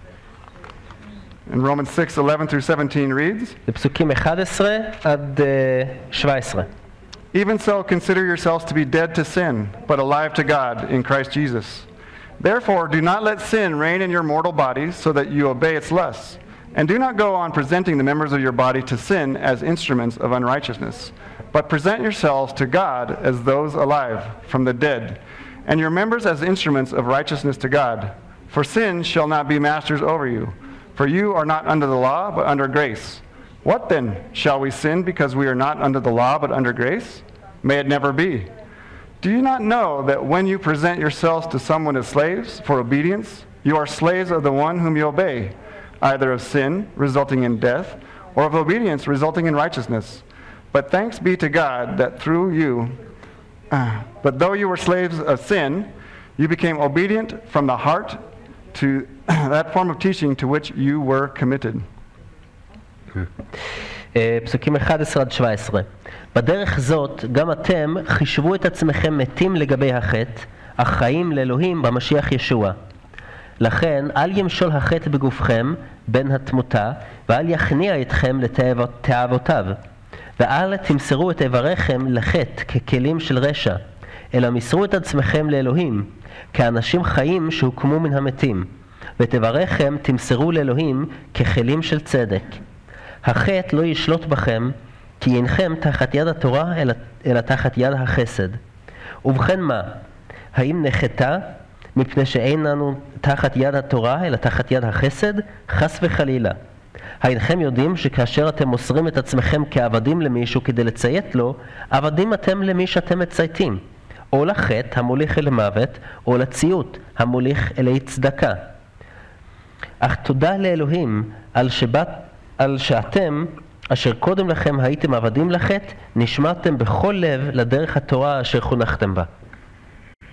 And Romans 6:11 through 17 reads, בפסוקים 11 עד 17. "Even so consider yourselves to be dead to sin, but alive to God in Christ Jesus. Therefore do not let sin reign in your mortal bodies so that you obey its lusts. And do not go on presenting the members of your body to sin as instruments of unrighteousness, but present yourselves to God as those alive from the dead, and your members as instruments of righteousness to God. For sin shall not be masters over you. For you are not under the law, but under grace. What then? Shall we sin because we are not under the law, but under grace? May it never be. Do you not know that when you present yourselves to someone as slaves for obedience, you are slaves of the one whom you obey, either of sin, resulting in death, or of obedience, resulting in righteousness? But thanks be to God that through you, but though you were slaves of sin, you became obedient from the heart to that form of teaching to which you were committed." פסוקים 11 עד 17. בדרך זאת גם אתם חישבו את עצמכם מתים לגבי החטא, אך חיים לאלוהים במשיח ישוע. לכן אל ימשול החטא בגופכם בין התמותה, ואל יכניע אתכם לתאוותיו, ואל תמסרו את איבריכם לחטא ככלים של רשע, אלא מסרו את עצמכם לאלוהים, כאנשים חיים שהוקמו מן המתים, ואת איבריכם תמסרו לאלוהים ככלים של צדק. החטא לא ישלוט בכם, כי אינכם תחת יד התורה, אלא תחת יד החסד. ובכן מה? האם נחתה מפני שאין לנו תחת יד התורה, אלא תחת יד החסד? חס וחלילה. האינכם יודעים שכאשר אתם מוסרים את עצמכם כעבדים למישהו כדי לציית לו, עבדים אתם למי שאתם מצייתים, או לחטא המוליך אל מוות, או לציות המוליך אלי צדקה. אך תודה לאלוהים על שאתם, אשר קודם לכם הייתם עבדים לחטא, נשמעתם בכל לב לדרך התורה אשר חונכתם בה.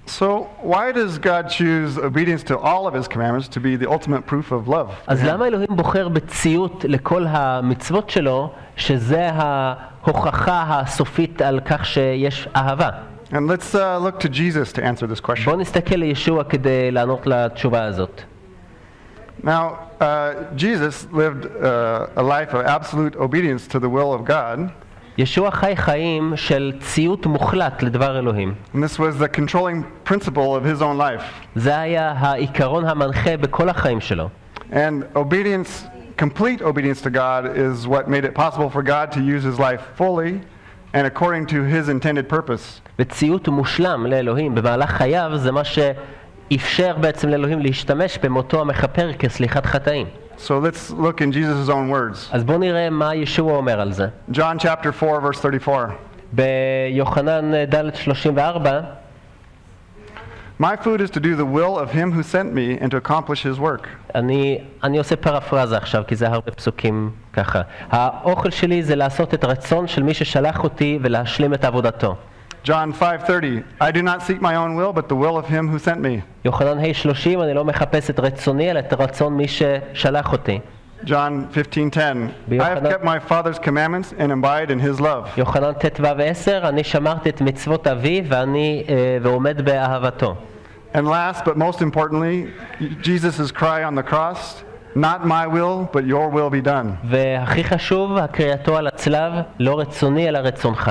So why does God choose obedience to all of his commandments to be the ultimate proof of love? אז למה אלוהים בוחר בציות לכל המצוות שלו, שזה ההוכחה הסופית על כך שיש אהבה? And let's look to Jesus to answer this question. בואו נסתכל לישוע כדי לענות לתשובה הזאת. Now, Jesus lived a life of absolute obedience to the will of God. ישוע חי חיים של ציות מוחלט לדבר אלוהים. And this was the controlling principle of his own life. זה היה העיקרון המנחה בכל החיים שלו. And obedience, complete obedience to God is what made it possible for God to use his life fully and according to his intended purpose. וציות מושלם לאלוהים במהלך חייו זה מה שאפשר בעצם לאלוהים להשתמש במותו המכפר כסליחת חטאים. So let's look in Jesus' own words. אז בואו נראה מה ישוע אומר על זה. John chapter 4 verse 34. ביוחנן ד' 34, My food is to do the will of him who sent me and to accomplish his work. אני עושה פרפרזה עכשיו כי זה הרבה פסוקים ככה. האוכל שלי זה לעשות את הרצון של מי ששלח אותי ולהשלים את עבודתו. John 5:30. I do not seek my own will but the will of him who sent me. יוחנן ה' 30, אני לא מחפש את רצוני אלא את רצון מי ששלח אותי. John 15:10. I have kept my father's commandments and abide in his love. יוחנן ט' ו' 10, אני שמרתי את מצוות אבי ועומד באהבתו. And last but most importantly, Jesus' cry on the cross, not my will but your will be done. והכי חשוב, הקריאתו על הצלב, לא רצוני אלא רצונך.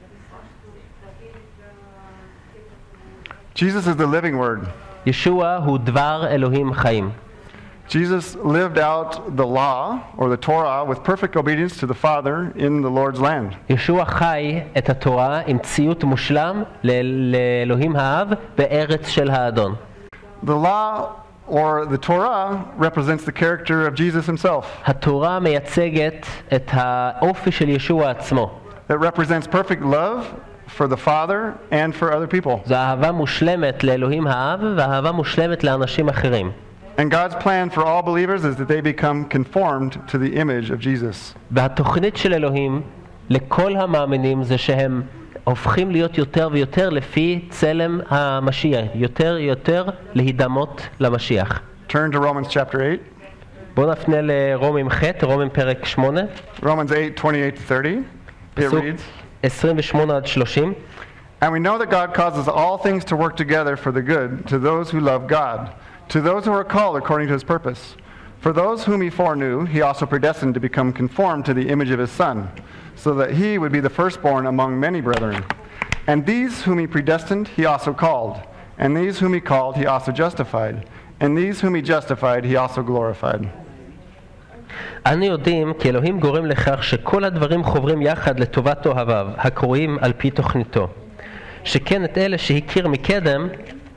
Jesus is the living word. ישוע הוא דבר אלוהים חיים. Jesus lived out the law or the Torah with perfect obedience to the Father in the Lord's land. ישוע חי את התורה עם ציות מושלם לאלוהים האב בארץ של האדון. The law or the Torah represents the character of Jesus himself. התורה מייצגת את האופי של ישוע עצמו. It represents perfect love for the Father and for other people. זו אהבה מושלמת לאלוהים האב ואהבה מושלמת לאנשים אחרים. And God's plan for all believers is that they become conformed to the image of Jesus. והתוכנית של אלוהים לכל המאמינים זה שהם הופכים להיות יותר ויותר לפי צלם המשיח, יותר להידמות למשיח. Turn to Romans chapter 8. בואו נפנה לרומים ח', רומים פרק 8. Romans 8:28-30. It פסוק reads, 28 עד 30. And we know that God causes all things to work together for the good to those who love God, to those who are called according to his purpose. For those whom he foreknew, he also predestined to become conformed to the image of his Son, so that he would be the firstborn among many brethren. And these whom he predestined, he also called. And these whom he called, he also justified. And these whom he justified, he also glorified. אנו יודעים כי אלוהים גורם לכך שכל הדברים חוברים יחד לטובת אוהביו, הקרויים על פי תוכניתו. שכן את אלה שהכיר מקדם,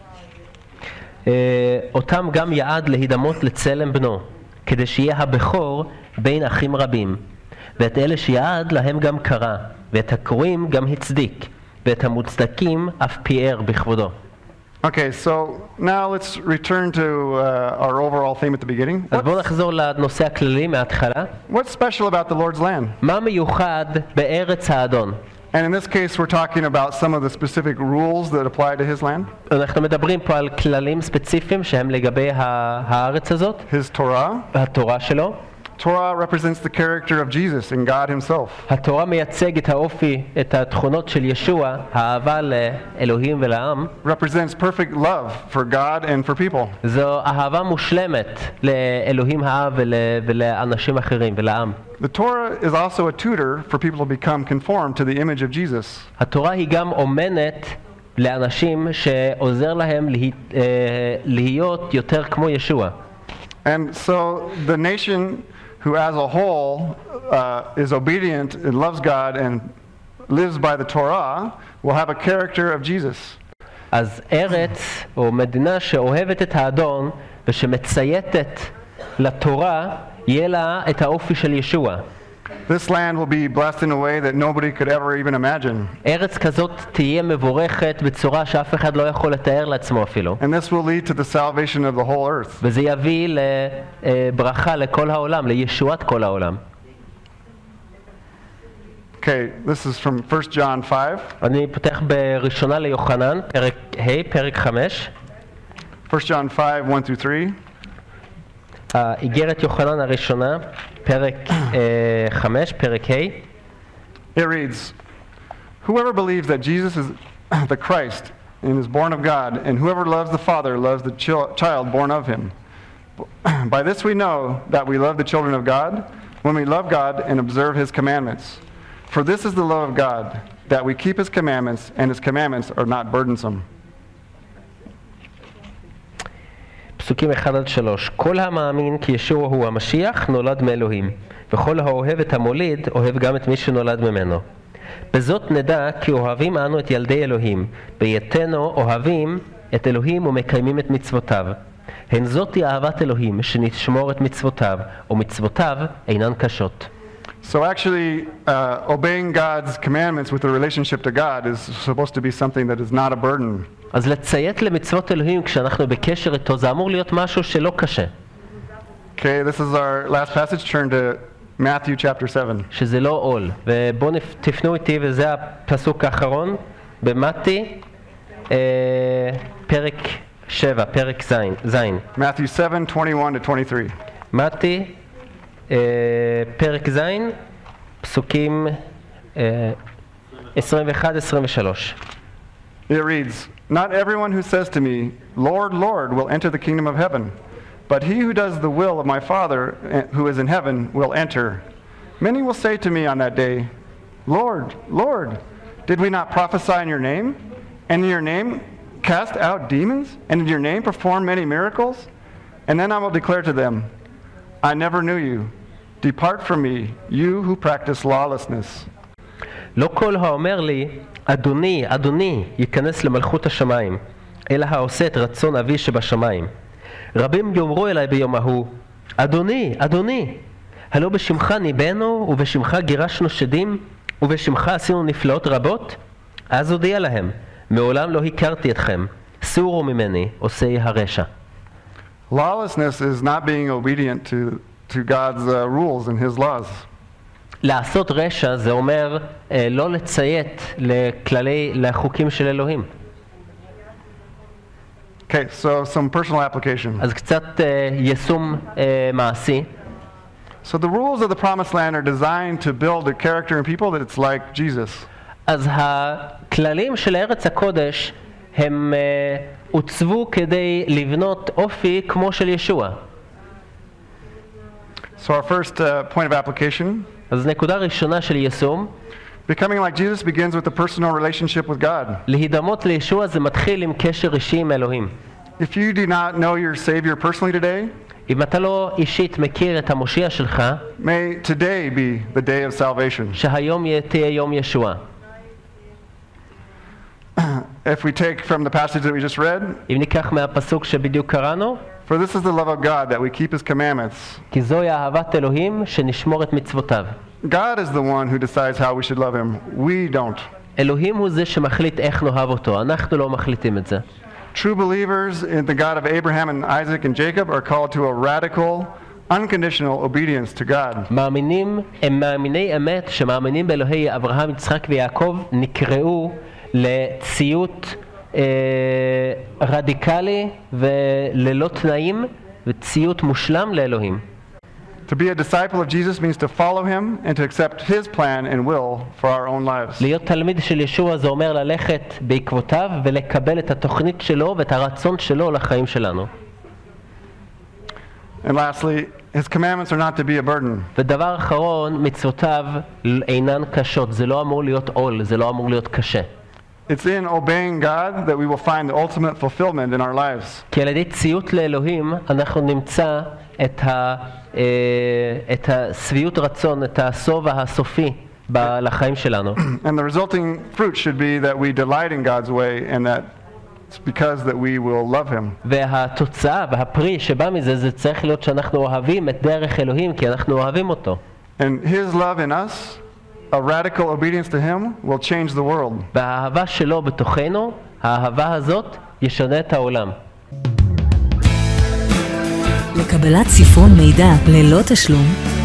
אותם גם יעד להידמות לצלם בנו, כדי שיהיה הבכור בין אחים רבים. ואת אלה שיעד להם גם קרא, ואת הקרואים גם הצדיק, ואת המוצדקים אף פיאר בכבודו. Okay, so now let's return to our overall theme at the beginning. אז בואו נחזור לנושא הכללי מההתחלה. What's special about the Lord's land? מה מיוחד בארץ האדון? And in this case, we're talking about some of the specific rules that apply to his land. אנחנו מדברים פה על כללים ספציפיים שהם לגבי הארץ הזאת, His Torah. התורה שלו. Torah represents the character of Jesus and God himself. התורה מייצג את האופי, את התכונות של ישוע, האהבה לאלוהים ולעם. Represents perfect love for God and for people. זו אהבה מושלמת לאלוהים האב ולאנשים אחרים ולעם. The Torah is also a tutor for people to become conformed to the image of Jesus. התורה היא גם אומנת לאנשים שעוזר להם להיות יותר כמו ישוע. And so the nation who as a whole is obedient and loves God and lives by the Torah will have a character of Jesus. אז ארץ או מדינה שאוהבת את האדון ושמצייתת לתורה, יהיה לה את האופי של ישוע. This land will be blessed in a way that nobody could ever even imagine. ארץ כזאת תהיה מבורכת בצורה שאף אחד לא יכול לתאר לעצמו אפילו. And this will lead to the salvation of the whole earth. וזה יביא לברכה לכל העולם, לישועת כל העולם. Okay, Okay, this is from 1 John 5. אני פותח בראשונה ליוחנן, פרק ה', פרק 5. 1 John 5, 1 through 3. איגרת יוחנן הראשונה, פרק 5, פרק ה'. It reads, "Whoever believes that Jesus is the Christ and is born of God, and whoever loves the Father loves the child born of him. By this we know that we love the children of God, when we love God and observe his commandments. For this is the love of God, that we keep his commandments, and his commandments are not burdensome." פסוקים 1-3. כל המאמין כי ישוע הוא המשיח נולד מאלוהים, וכל האוהב את המוליד אוהב גם את מי שנולד ממנו. בזאת נדע כי אוהבים אנו את ילדי אלוהים, בהיותנו אוהבים את אלוהים ומקיימים את מצוותיו. הן זאתי אהבת אלוהים, שנשמור את מצוותיו, ומצוותיו אינן קשות. So actually, obeying God's commandments with a relationship to God is supposed to be something that is not a burden. אז לציית למצוות אלוהים כשאנחנו בקשר איתו זה אמור להיות משהו שלא קשה. Okay, this is our last passage. Turn to Matthew chapter 7. שזה לא עול. ובואו תפנו איתי, וזה הפסוק האחרון, במתי, פרק 7, פרק זין. Matthew 7, 21-23. מתי, פרק זין, פסוקים 21-23. It reads, "Not everyone who says to me, 'Lord, Lord,' will enter the kingdom of heaven, but he who does the will of my Father who is in heaven will enter. Many will say to me on that day, 'Lord, Lord, did we not prophesy in your name, and in your name cast out demons, and in your name perform many miracles?' And then I will declare to them, 'I never knew you. Depart from me, you who practice lawlessness.'" לא כל האומר לי, אדוני, אדוני, ייכנס למלכות השמיים, אלא העושה את רצון אבי שבשמיים. רבים יאמרו אליי ביום ההוא, אדוני, אדוני, הלא בשמך ניבאנו, ובשמך גירשנו שדים, ובשמך עשינו נפלאות רבות? אז הודיע להם, מעולם לא הכרתי אתכם, סורו ממני, עושי הרשע. Lawlessness is not being obedient to God's rules and his laws. לעשות רשע זה אומר לא לציית לחוקים של אלוהים. Okay, so some personal application. אז קצת יישום מעשי. So the rules of the promised land are designed to build a character in people that it's like Jesus. אז הכללים של ארץ הקודש הם עוצבו כדי לבנות אופי כמו של ישוע. So our first point of application. אז נקודה ראשונה של יישום. Becoming like Jesus begins with a personal relationship with God. להידמות לישוע זה מתחיל עם קשר אישי עם אלוהים. If you do not know your Savior personally today, אם אתה לא אישית מכיר את המושיע שלך, may today be the day of salvation. שהיום תהיה יום ישועה. If we take from the passage that we just read, אם ניקח מהפסוק שבדיוק קראנו, for this is the love of God that we keep his commandments. כי זוהי אהבת אלוהים שנשמור את מצוותיו. God is the one who decides how we should love him. We don't. אלוהים הוא זה שמחליט איך נאהב אותו, אנחנו לא מחליטים את זה. True believers in the God of Abraham and Isaac and Jacob are called to a radical, unconditional obedience to God. מאמינים, הם מאמיני אמת שמאמינים באלוהי אברהם, יצחק ויעקב, נקראו לציות רדיקלי וללא תנאים וציות מושלם לאלוהים. To be a disciple of Jesus means to follow him and to accept his plan and will for our own lives. להיות תלמיד של ישוע זה אומר ללכת בעקבותיו ולקבל את התוכנית שלו ואת הרצון שלו לחיים שלנו. And lastly, his commandments are not to be a burden. ודבר אחרון, מצוותיו אינן קשות, זה לא אמור להיות עול, זה לא אמור להיות קשה. It's in obeying God that we will find the ultimate fulfillment in our lives. כי על ידי ציות לאלוהים אנחנו נמצא את השביעות רצון, את הסוף הסופי לחיים שלנו. And the resulting fruit should be that we delight in God's way and that it's because that we will love him. והתוצאה והפרי שבא מזה זה צריך להיות שאנחנו אוהבים את דרך אלוהים כי אנחנו אוהבים אותו. And his love in us, a radical obedience to him, will change the world. והאהבה שלו בתוכנו, האהבה הזאת ישנה את העולם. לקבלת ספרון מידע ללא תשלום,